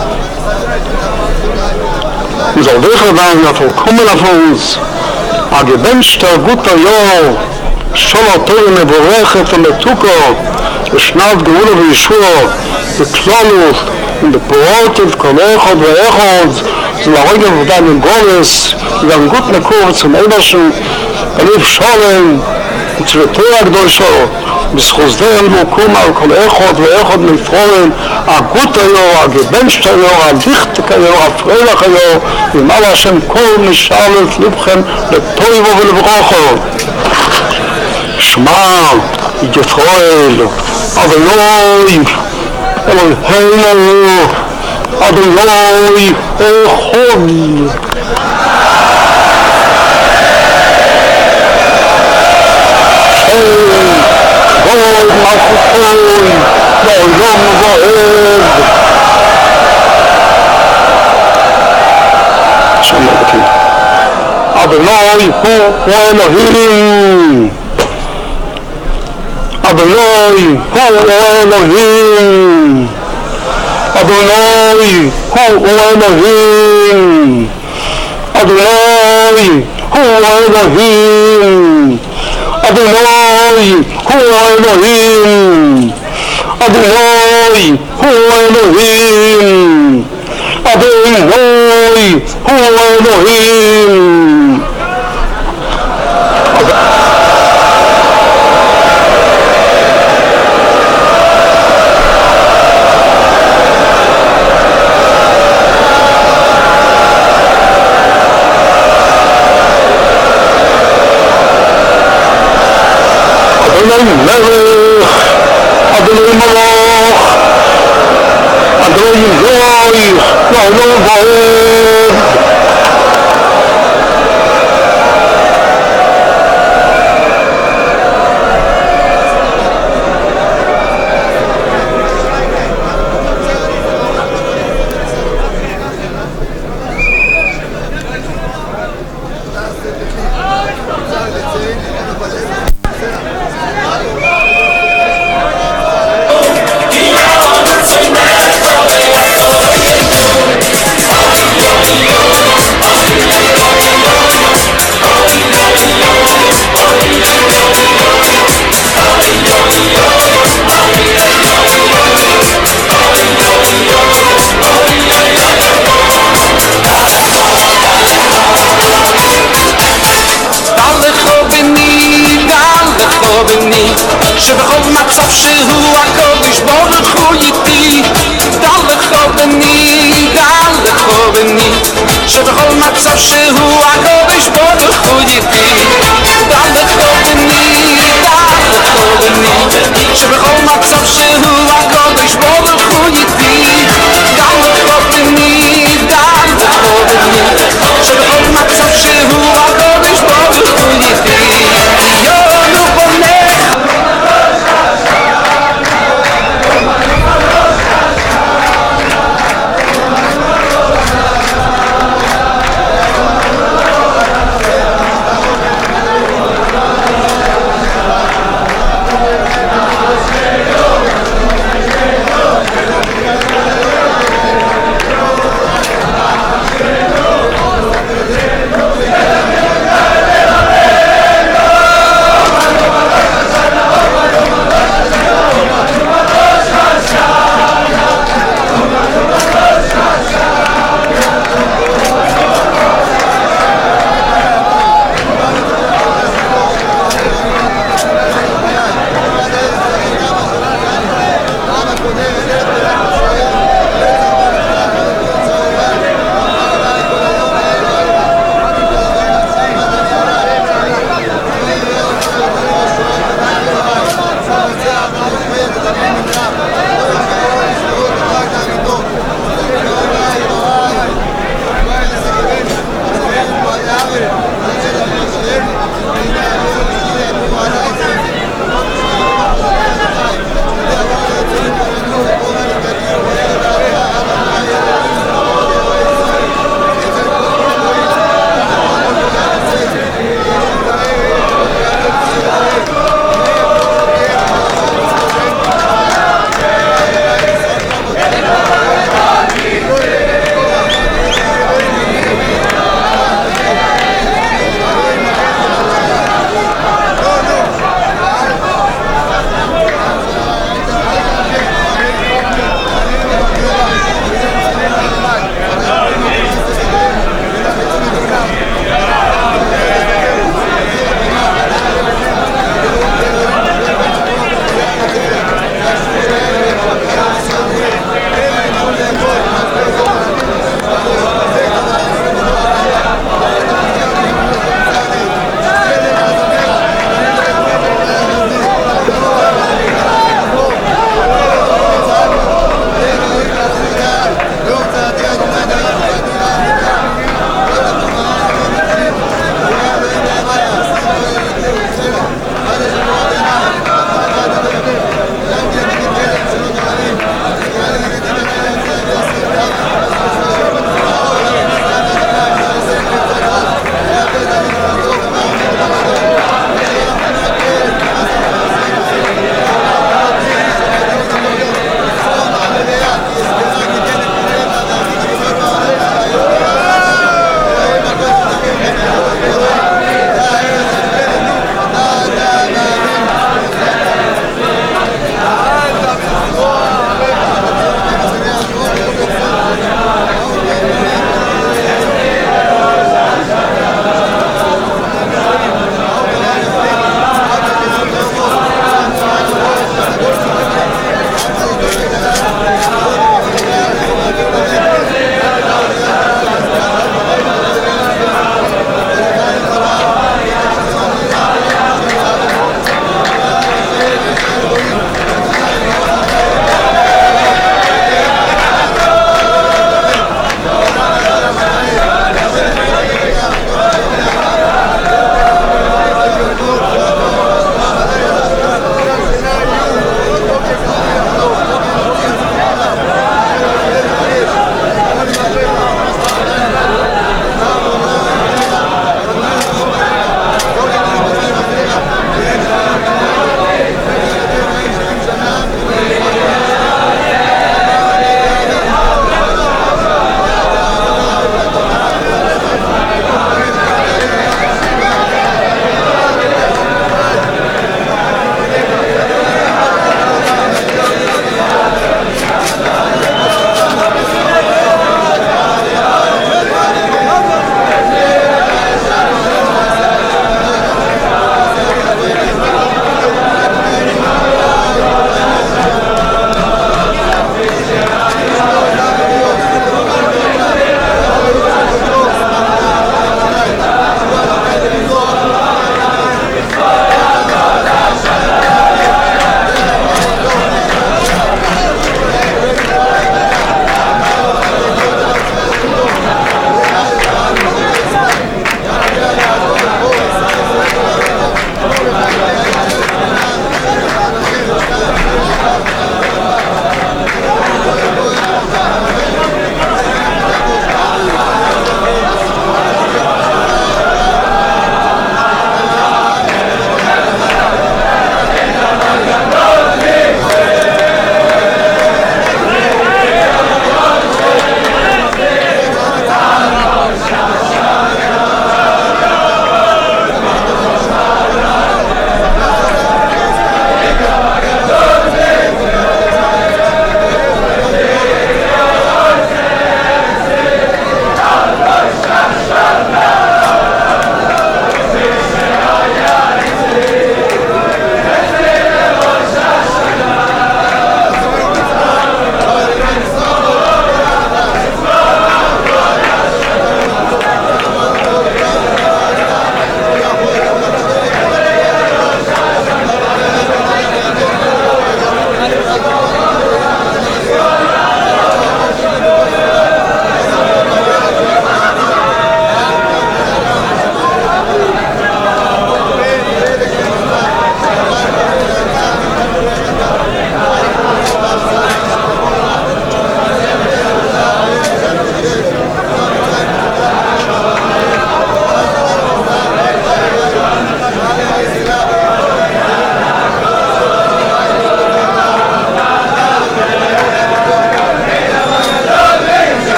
וזלדך עדיין הפרקומן הפונס הגבנשת הגות היור שול התורה מבורכת ומתוקה בשנת גאולה וישוע בכללות ובפרוטת כל אחד ואחד זה להרוג עבודה מגורס וגם גות מקור אצל אברשן בלב שולם וצוותיה הקדושה בזכות זה הם מוקום על כל אחד ואחד מפרורם הגות היור, הגבנשת היור, הדיכתק היור, הפרילך היור ומעל השם כל משאל את לבכם לטויבו ולברוכו שמע ישראל אדוני אלוהינו אדוני אחד גוד מלכותו לעולם ועד שם אלוקים אדוני הוא אלוהים אדוני הוא אלוהים אדוני הוא אלוהים אדוני הוא אלוהים אדוני הוא אלוהים אדוני הוא אלוהים אדוני הוא אלוהים אדוני מלך, אדוני מלך, אדוני גוי, לעולם ועד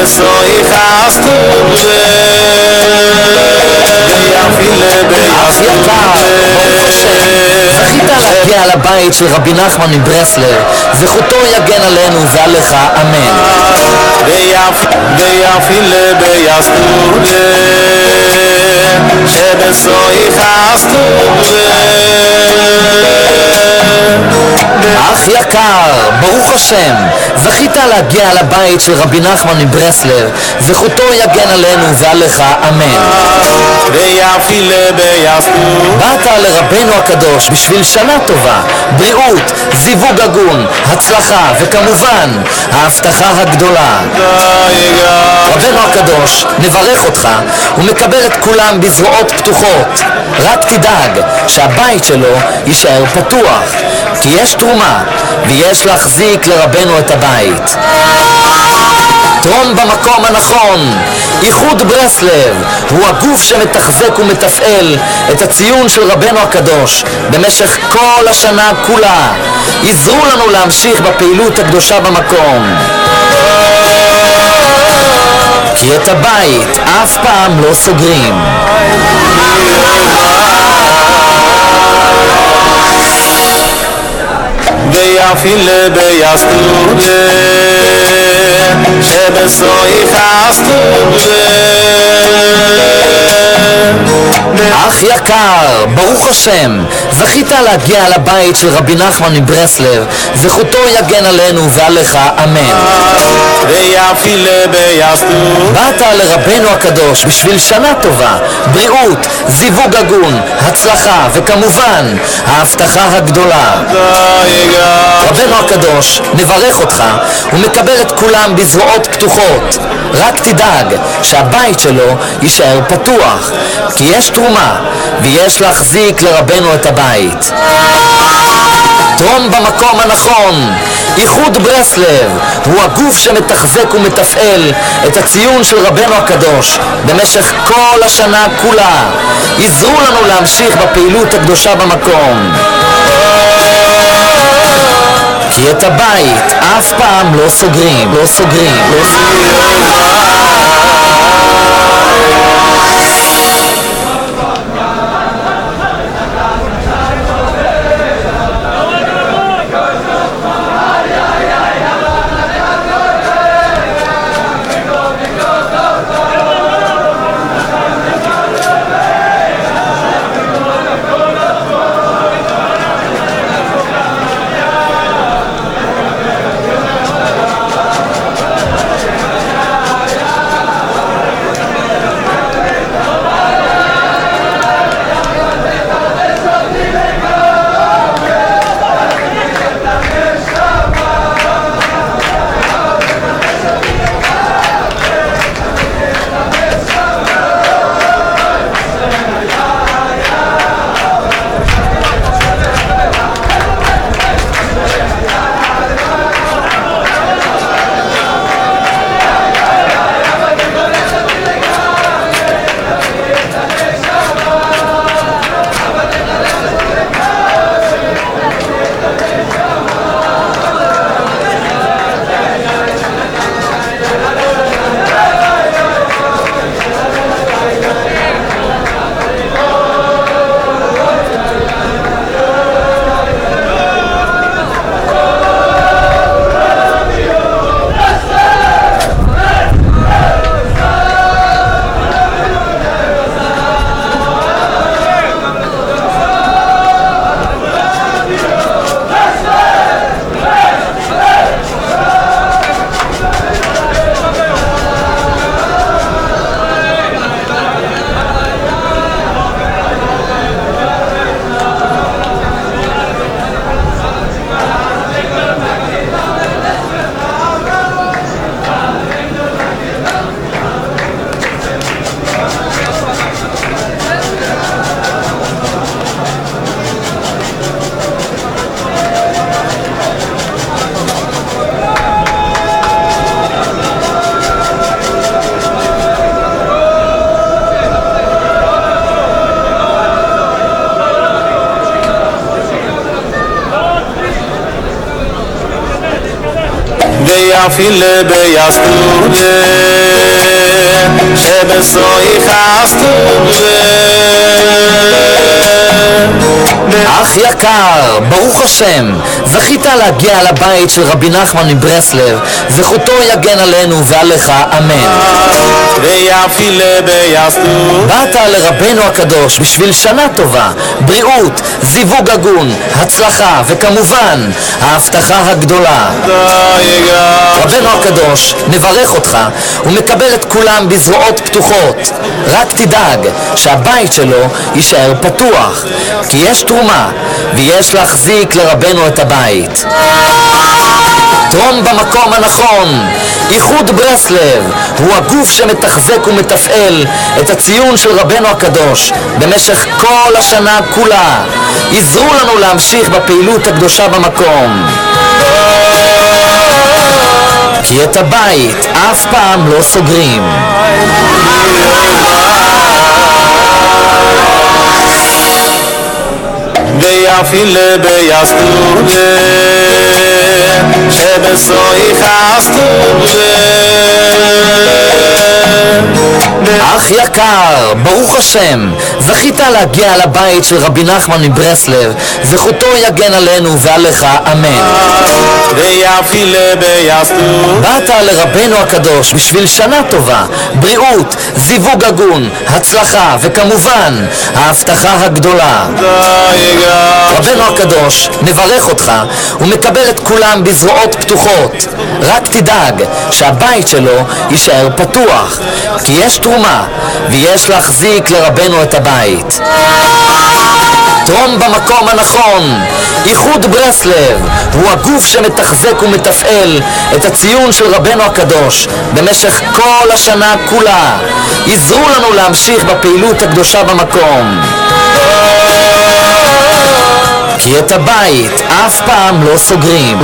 שבסוי חסטור אח יקר, זכית להגיע לבית של רבי נחמן מברסלב, זכותו יגן עלינו ועליך, אמן. ויפיל ביסטור שבסוי חסטור אח יקר, ברוך השם, זכית להגיע לבית של רבי נחמן מברסלב, זכותו יגן עלינו ועליך, אמן. ויפיל ביסטור באת לרבנו הקדוש בשביל שנה טובה, בריאות, זיווג הגון, הצלחה וכמובן ההבטחה הגדולה. רבנו הקדוש, נברך אותך ומקבל את כולם בזרועות פתוחות. רק תדאג שהבית שלו יישאר פתוח, כי יש תרומה ויש להחזיק לרבנו את הבית. תרום במקום הנכון. איחוד ברסלב הוא הגוף שמתחזק ומתפעל את הציון של רבנו הקדוש במשך כל השנה כולה. עזרו לנו להמשיך בפעילות הקדושה במקום, כי את הבית אף פעם לא סוגרים. ויפיל ביסטור שבסוי חסטור אח יקר, ברוך השם, זכית להגיע לבית של רבי נחמן מברסלב, זכותו יגן עלינו ועליך, אמן. ויפיל ביסטור באת לרבנו הקדוש בשביל שנה טובה, בריאות, זיווג הגון, הצלחה וכמובן ההבטחה הגדולה. רבנו הקדוש, נברך אותך ומקבל את כולם בזרועות פתוחות. רק תדאג שהבית שלו יישאר פתוח, כי יש תרומה ויש להחזיק לרבנו את הבית. תרום במקום הנכון. איחוד ברסלב הוא הגוף שמתחזק ומתפעל את הציון של רבנו הקדוש במשך כל השנה כולה. עזרו לנו להמשיך בפעילות הקדושה במקום, כי את הבית אף פעם לא סוגרים. ויפיל ביסטודה שבסוי חסטודה אח יקר, ברוך השם, זכית להגיע לבית של רבי נחמן מברסלב, זכותו יגן עלינו ועליך, אמן. ויפיל ביסטודה באת לרבנו הקדוש בשביל שנה טובה, בריאות, זיווג הגון, הצלחה וכמובן ההבטחה הגדולה. רבנו הקדוש נברך אותך ומקבל את כולם בזרועות פתוחות. רק תדאג שהבית שלו יישאר פתוח, כי יש תרומה ויש להחזיק לרבנו את הבית. תרום במקום הנכון. איחוד ברסלב הוא הגוף שמתחזק ומתפעל את הציון של רבנו הקדוש במשך כל השנה כולה. עזרו לנו להמשיך בפעילות הקדושה במקום, כי את הבית אף פעם לא סוגרים. ויפיל ביסטודה שבסוי חסטודה אח יקר, ברוך השם, זכית להגיע לבית של רבי נחמן מברסלב, זכותו יגן עלינו ועליך, אמן. ויפיל ביסטודה באת לרבנו הקדוש בשביל שנה טובה, בריאות, זיווג הגון, הצלחה וכמובן ההבטחה הגדולה. רבנו הקדוש נברך אותך ומקבל את כולם בזרועות פתוחות. רק תדאג שהבית שלו יישאר פתוח, כי יש תרומה ויש להחזיק לרבנו את הבית. תרום במקום הנכון. איחוד ברסלב הוא הגוף שמתחזק ומתפעל את הציון של רבנו הקדוש במשך כל השנה כולה. עזרו לנו להמשיך בפעילות הקדושה במקום, כי את הבית אף פעם לא סוגרים.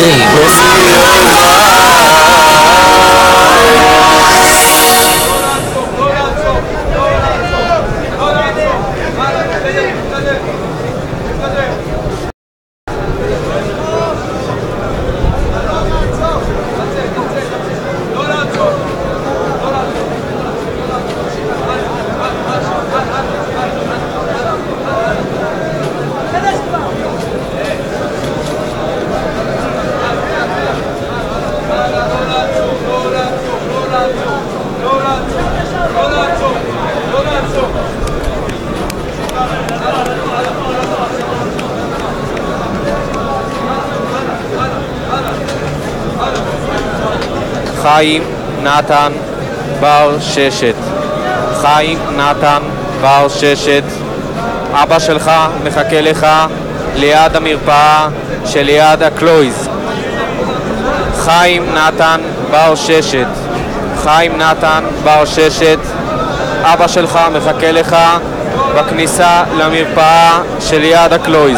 חיים נתן בר ששת. חיים נתן בר ששת, אבא שלך מחכה לך ליד המרפאה שליד הקלויז. חיים נתן בר ששת. חיים נתן בר ששת, אבא שלך מחכה לך בכניסה למרפאה שליד הקלויז.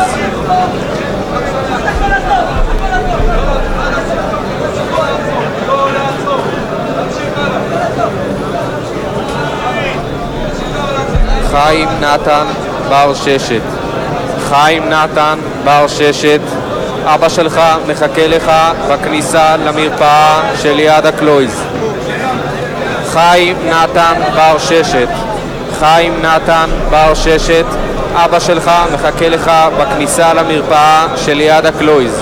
חיים נתן בר ששת. חיים נתן בר ששת, אבא שלך מחכה לך בכניסה למרפאה שליד הקלויז. חיים נתן בר ששת. חיים נתן בר ששת, אבא שלך מחכה לך בכניסה למרפאה שליד הקלויז.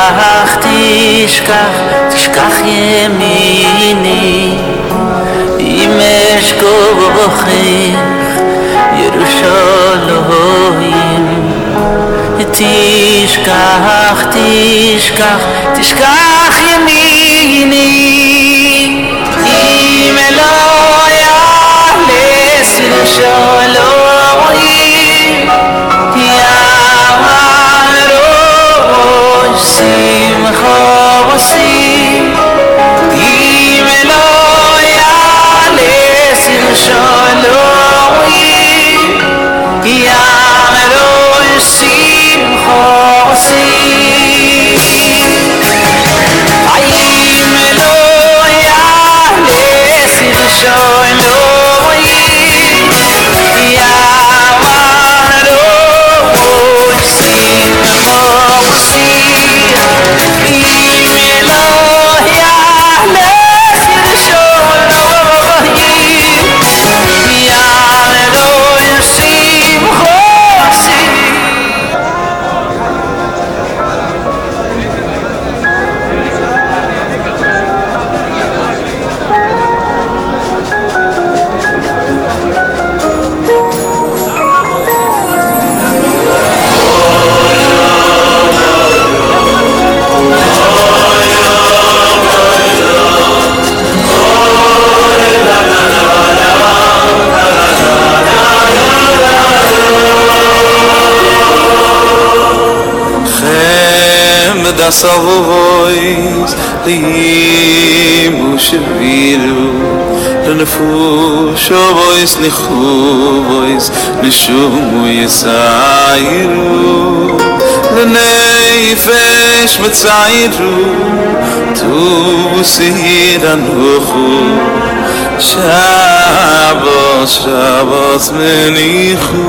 תשכח ימיני אם אשכוחך ירושלים תשכח ימיני אם לא יעלס ירושלים יעמד ראש שמחה ושים אם לא יעלס ירושלים יעמד ראש שמחה ושים אם לא יעלס ירושלים Savois limu shviru lenefushois nichuvois nishumu yesairu lenefesh metzairu tu sidanuchu Shabbos Shabbos menichu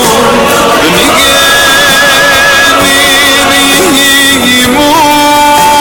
Imu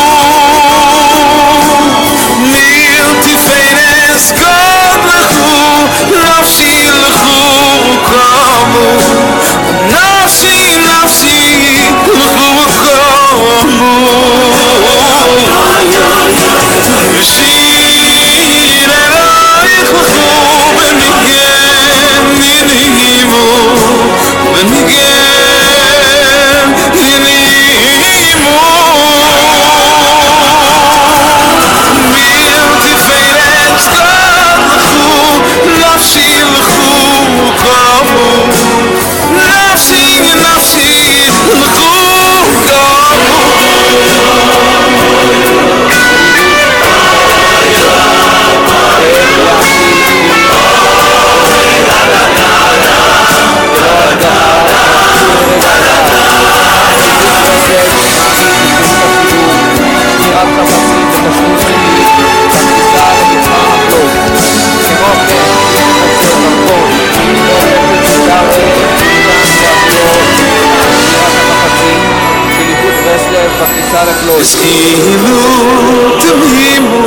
בכניסה לכלול. השכילו תמימו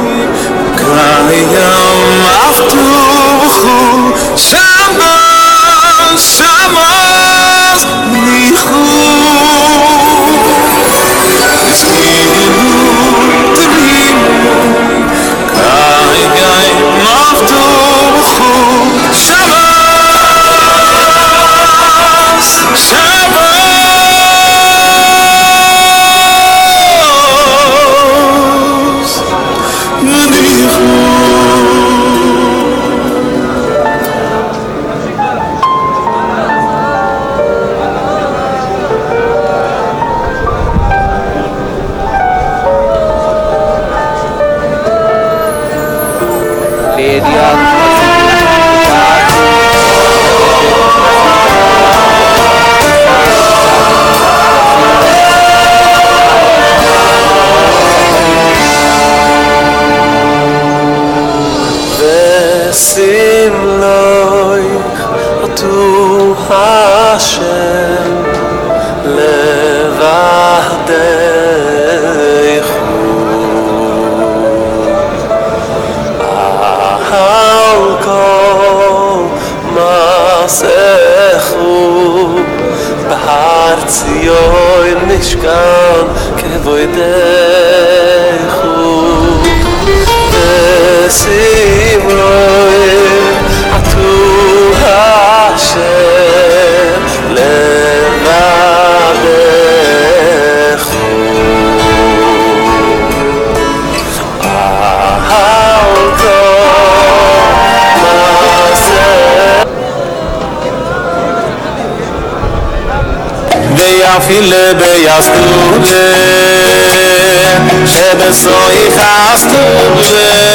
קיים עבדו בחור שמש ניחו השכילו תמימו קיים עבדו בחור שים לך אותו השם לבדך על כל massacres בהר ציון נשכן כבודך שים לך אותו השם לבדך על כל massacres ויפיל ביסטות שבסוי חסטות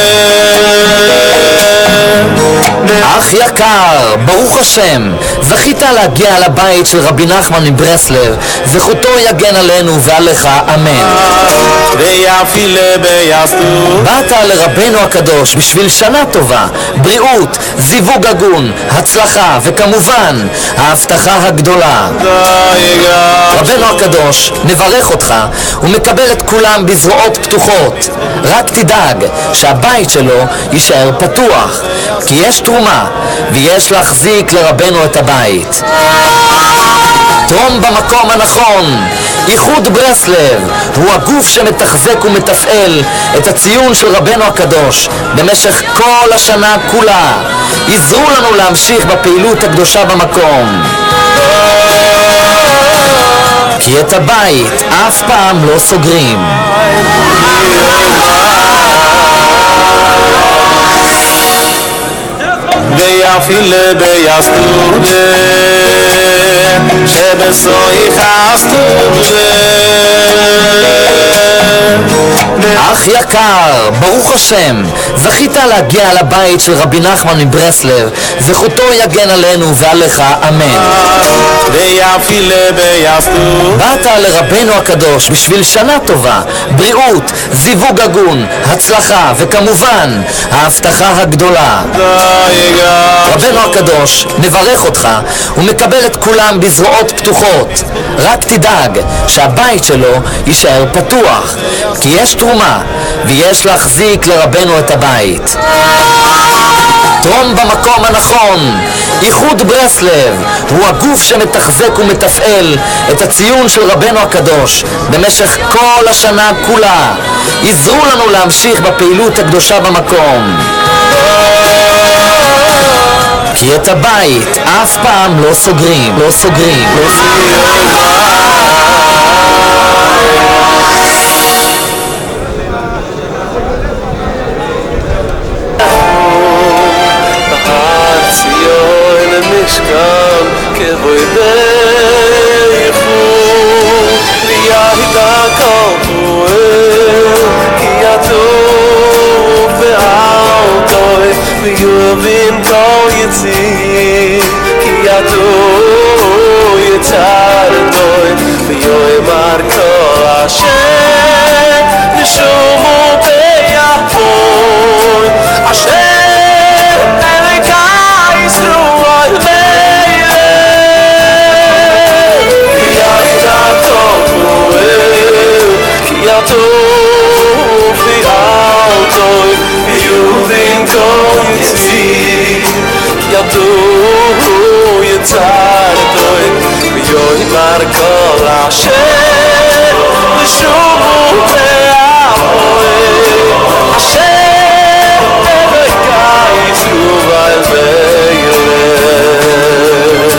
אח יקר, ברוך השם, זכית להגיע לבית של רבי נחמן מברסלב, זכותו יגן עלינו ועליך, אמן. ויפיל ביסטות באת לרבנו הקדוש בשביל שנה טובה, בריאות, זיווג הגון, הצלחה וכמובן ההבטחה הגדולה. רבנו הקדוש מברך אותך ומקבל את כולם בזרועות פתוחות. רק תדאג שהבית שלו יישאר פתוח, כי יש תרומה ויש להחזיק לרבנו את הבית. תרום במקום הנכון. איחוד ברסלב הוא הגוף שמתחזק ומתפעל את הציון של רבנו הקדוש במשך כל השנה כולה. עזרו לנו להמשיך בפעילות הקדושה במקום, כי את הבית אף פעם לא סוגרים. ויפיל ביסטות שבסוי חסטות אח יקר, ברוך השם, זכית להגיע לבית של רבי נחמן מברסלב, זכותו יגן עלינו ועליך, אמן. ויפיל ביסטות באת לרבנו הקדוש בשביל שנה טובה, בריאות, זיווג הגון, הצלחה וכמובן ההבטחה הגדולה. רבנו הקדוש מברך אותך ומקבל את כולם בזרועות פתוחות. רק תדאג שהבית שלו יישאר פתוח, כי יש תרומה ויש להחזיק לרבנו את הבית. תרום במקום הנכון. איחוד ברסלב הוא הגוף שמתחזק ומתפעל את הציון של רבנו הקדוש במשך כל השנה כולה. עזרו לנו להמשיך בפעילות הקדושה במקום, כי את הבית אף פעם לא סוגרים. משכן כבודך ויהי כל פועל כי יטוב ואלתוי ויובין כל יציב כי יטוב יצרתוי ויאמר כל יטוב ואלתוי ויובין כל יציר יטוב יצרתוי ויאמר כל אשר לשובו בעמוי אשר אלוקי ישובל וילך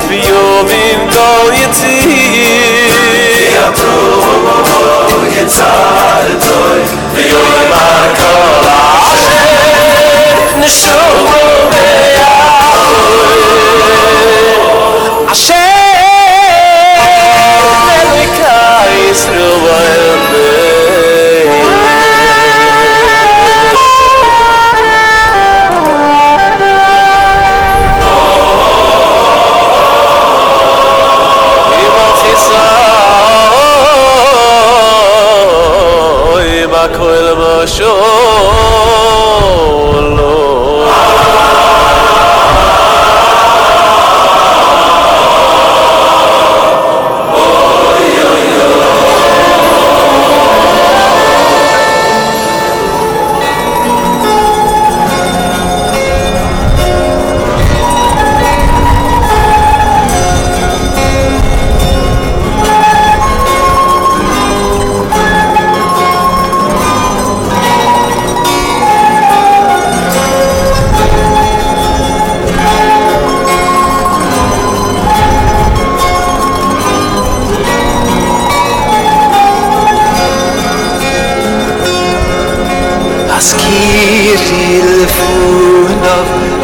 It's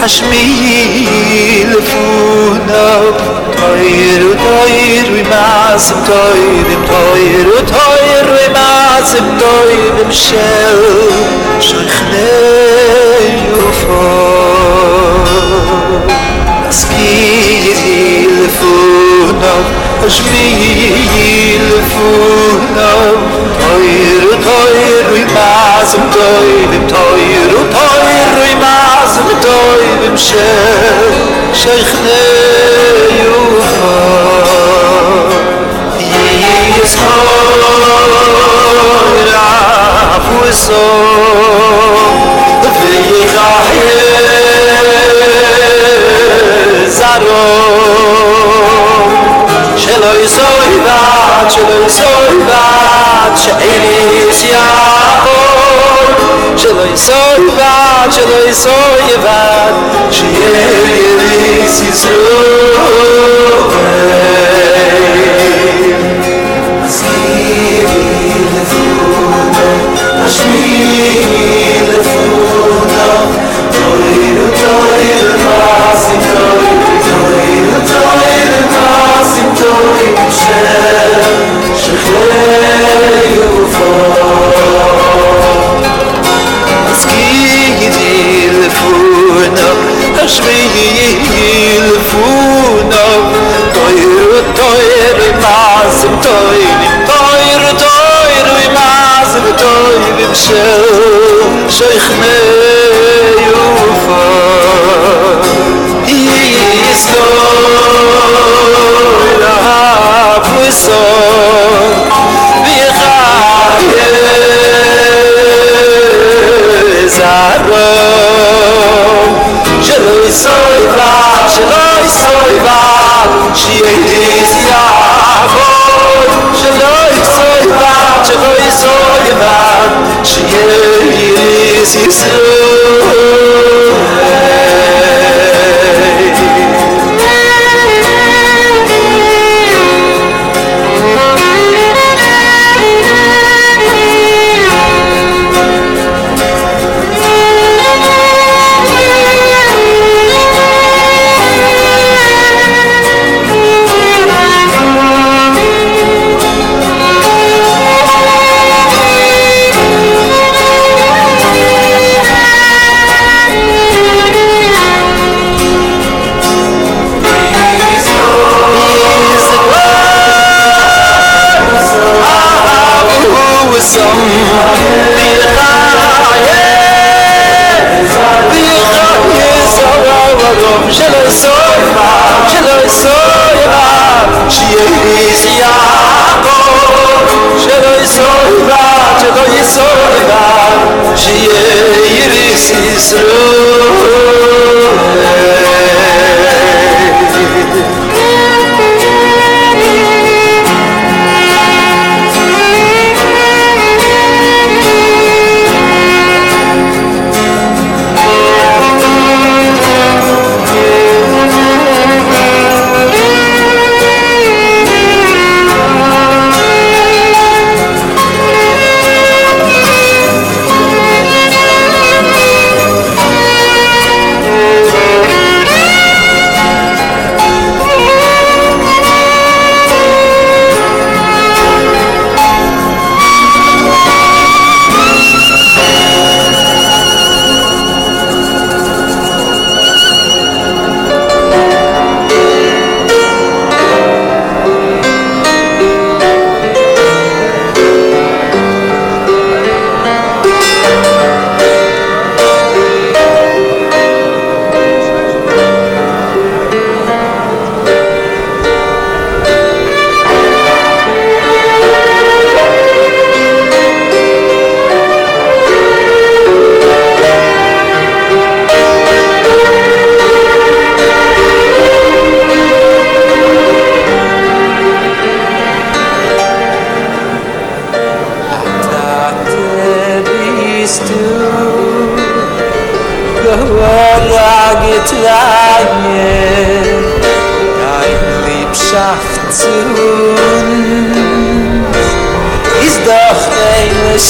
Ashmi lefunav Toiru toiru imasim toivim Toiru toiru imasim toivim Shel shochnei ufor Askiri lefunav Ashmi lefunav Toiru toiru imasim toivim Toiru toiru imasim toivim Shel shochnei ufor Yizchor afuso v'yichayeh zaro shelo yisoivat she'elis yachor shelo yisoivat she'elis Yisroel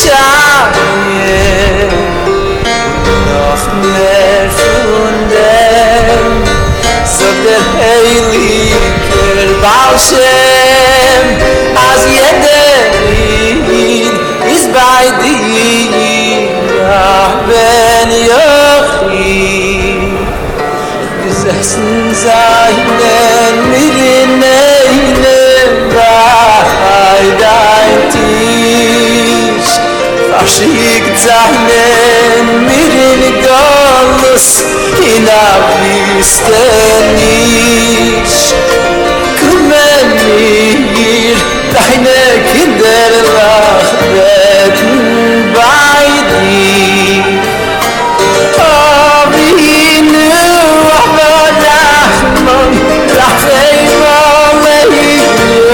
Noch mehr von der Baal Shem as Yedid is by thee Ben Yochid gesessen seinen Mireneinen bei dein Tisch verschickt seinen Mirenegolus in der Wüstenisch kommen mir deine Kinder wachbeten bei dir Avinu aber Nachman Rachem Aleinu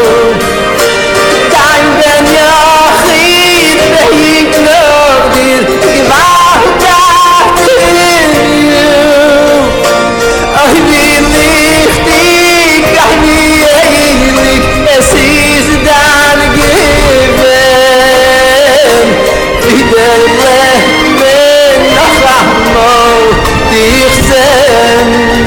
dein Ben Yochid behignog dir gewahrt es ist dann gegeben wieder leben noch einmal dich sehen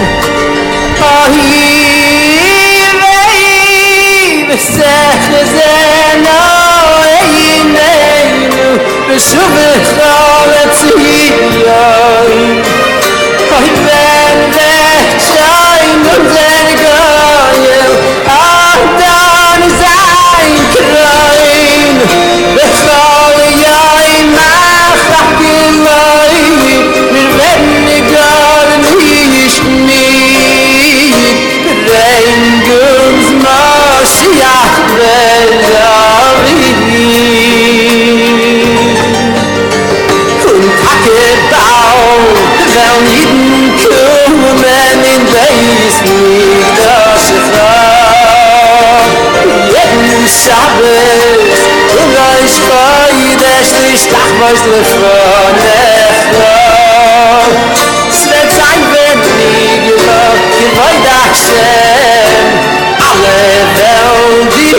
massacres no einenu beshuvet khalatziyoy ben vechayn unser goyel Adon zayn krayn bechol yoy machakilay mir wenn gar nicht rein guns Mashiach belavi und hakebau wel jeden kommen in weis nicht das jeden Shabbos und ich feides nicht nachweis von es wird sein wenn die wollt Hashem alle Welt die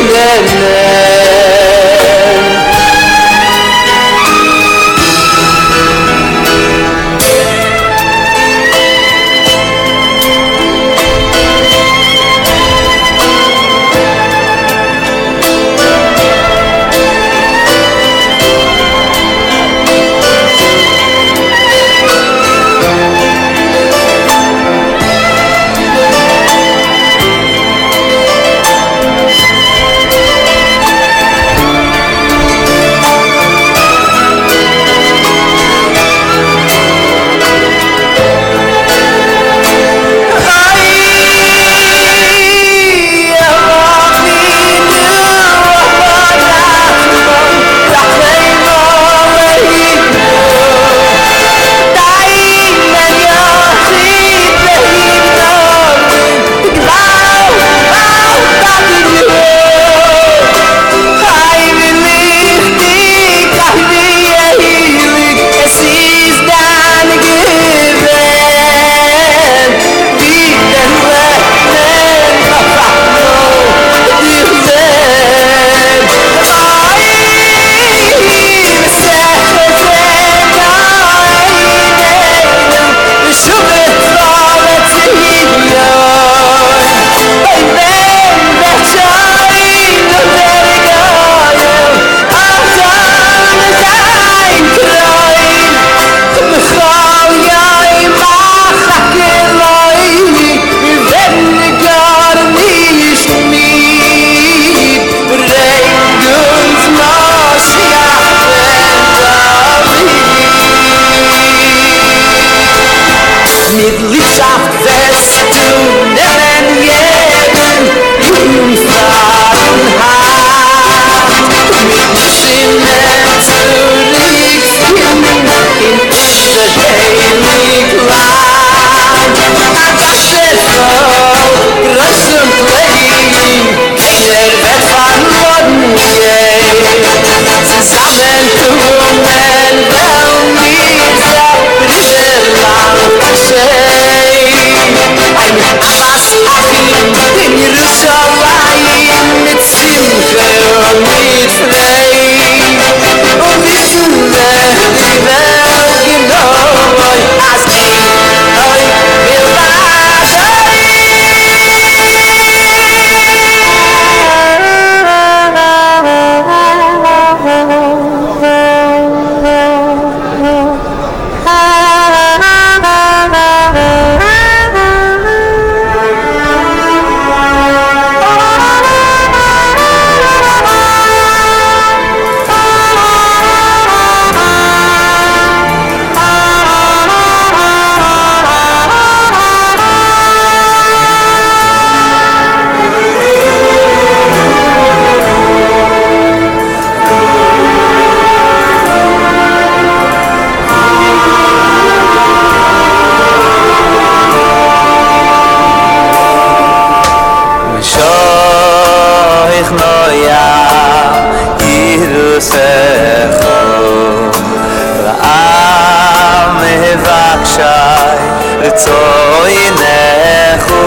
רצוינךו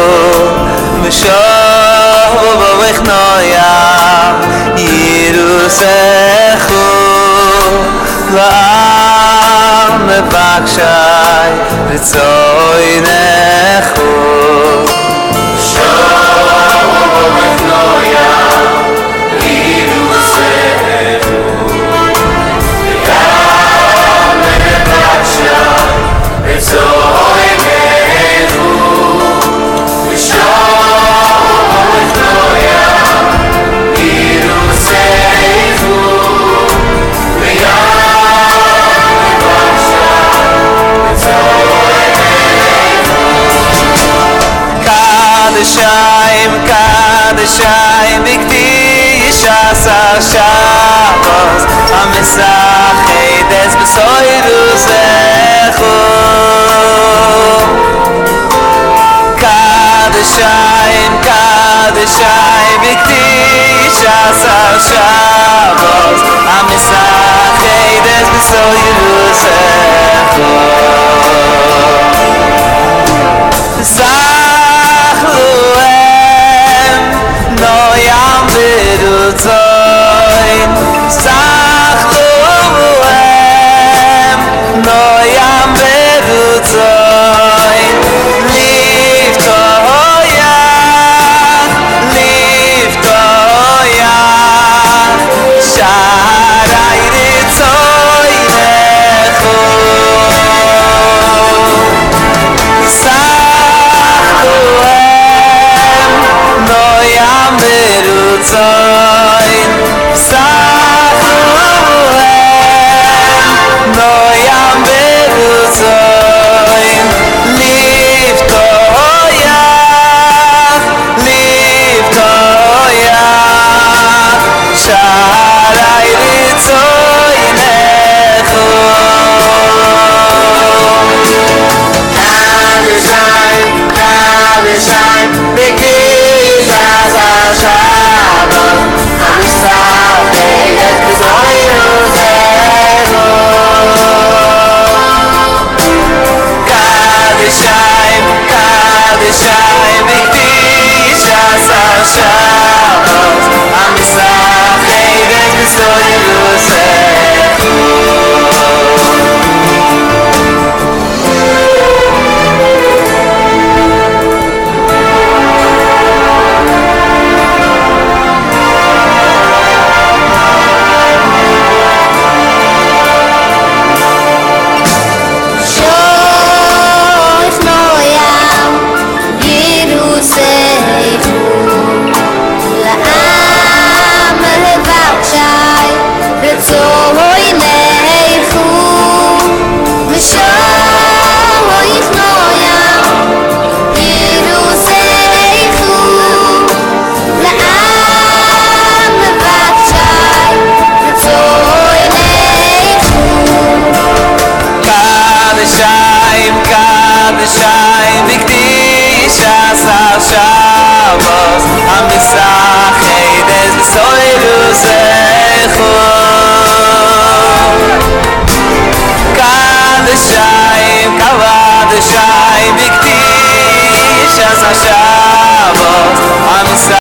ושוב וכנויה ירוסךו לעם מבקשי רצוינךו שוב וכנויה ירוסךו לעם מבקשי רצוינךו ושוב וכנויה ירוסךו Kadeshayim B'Kdish Asar Shabbos HaMassacres B'Soirusecho Kadeshayim B'Kdish Asar Shabbos HaMassacres B'Soirusecho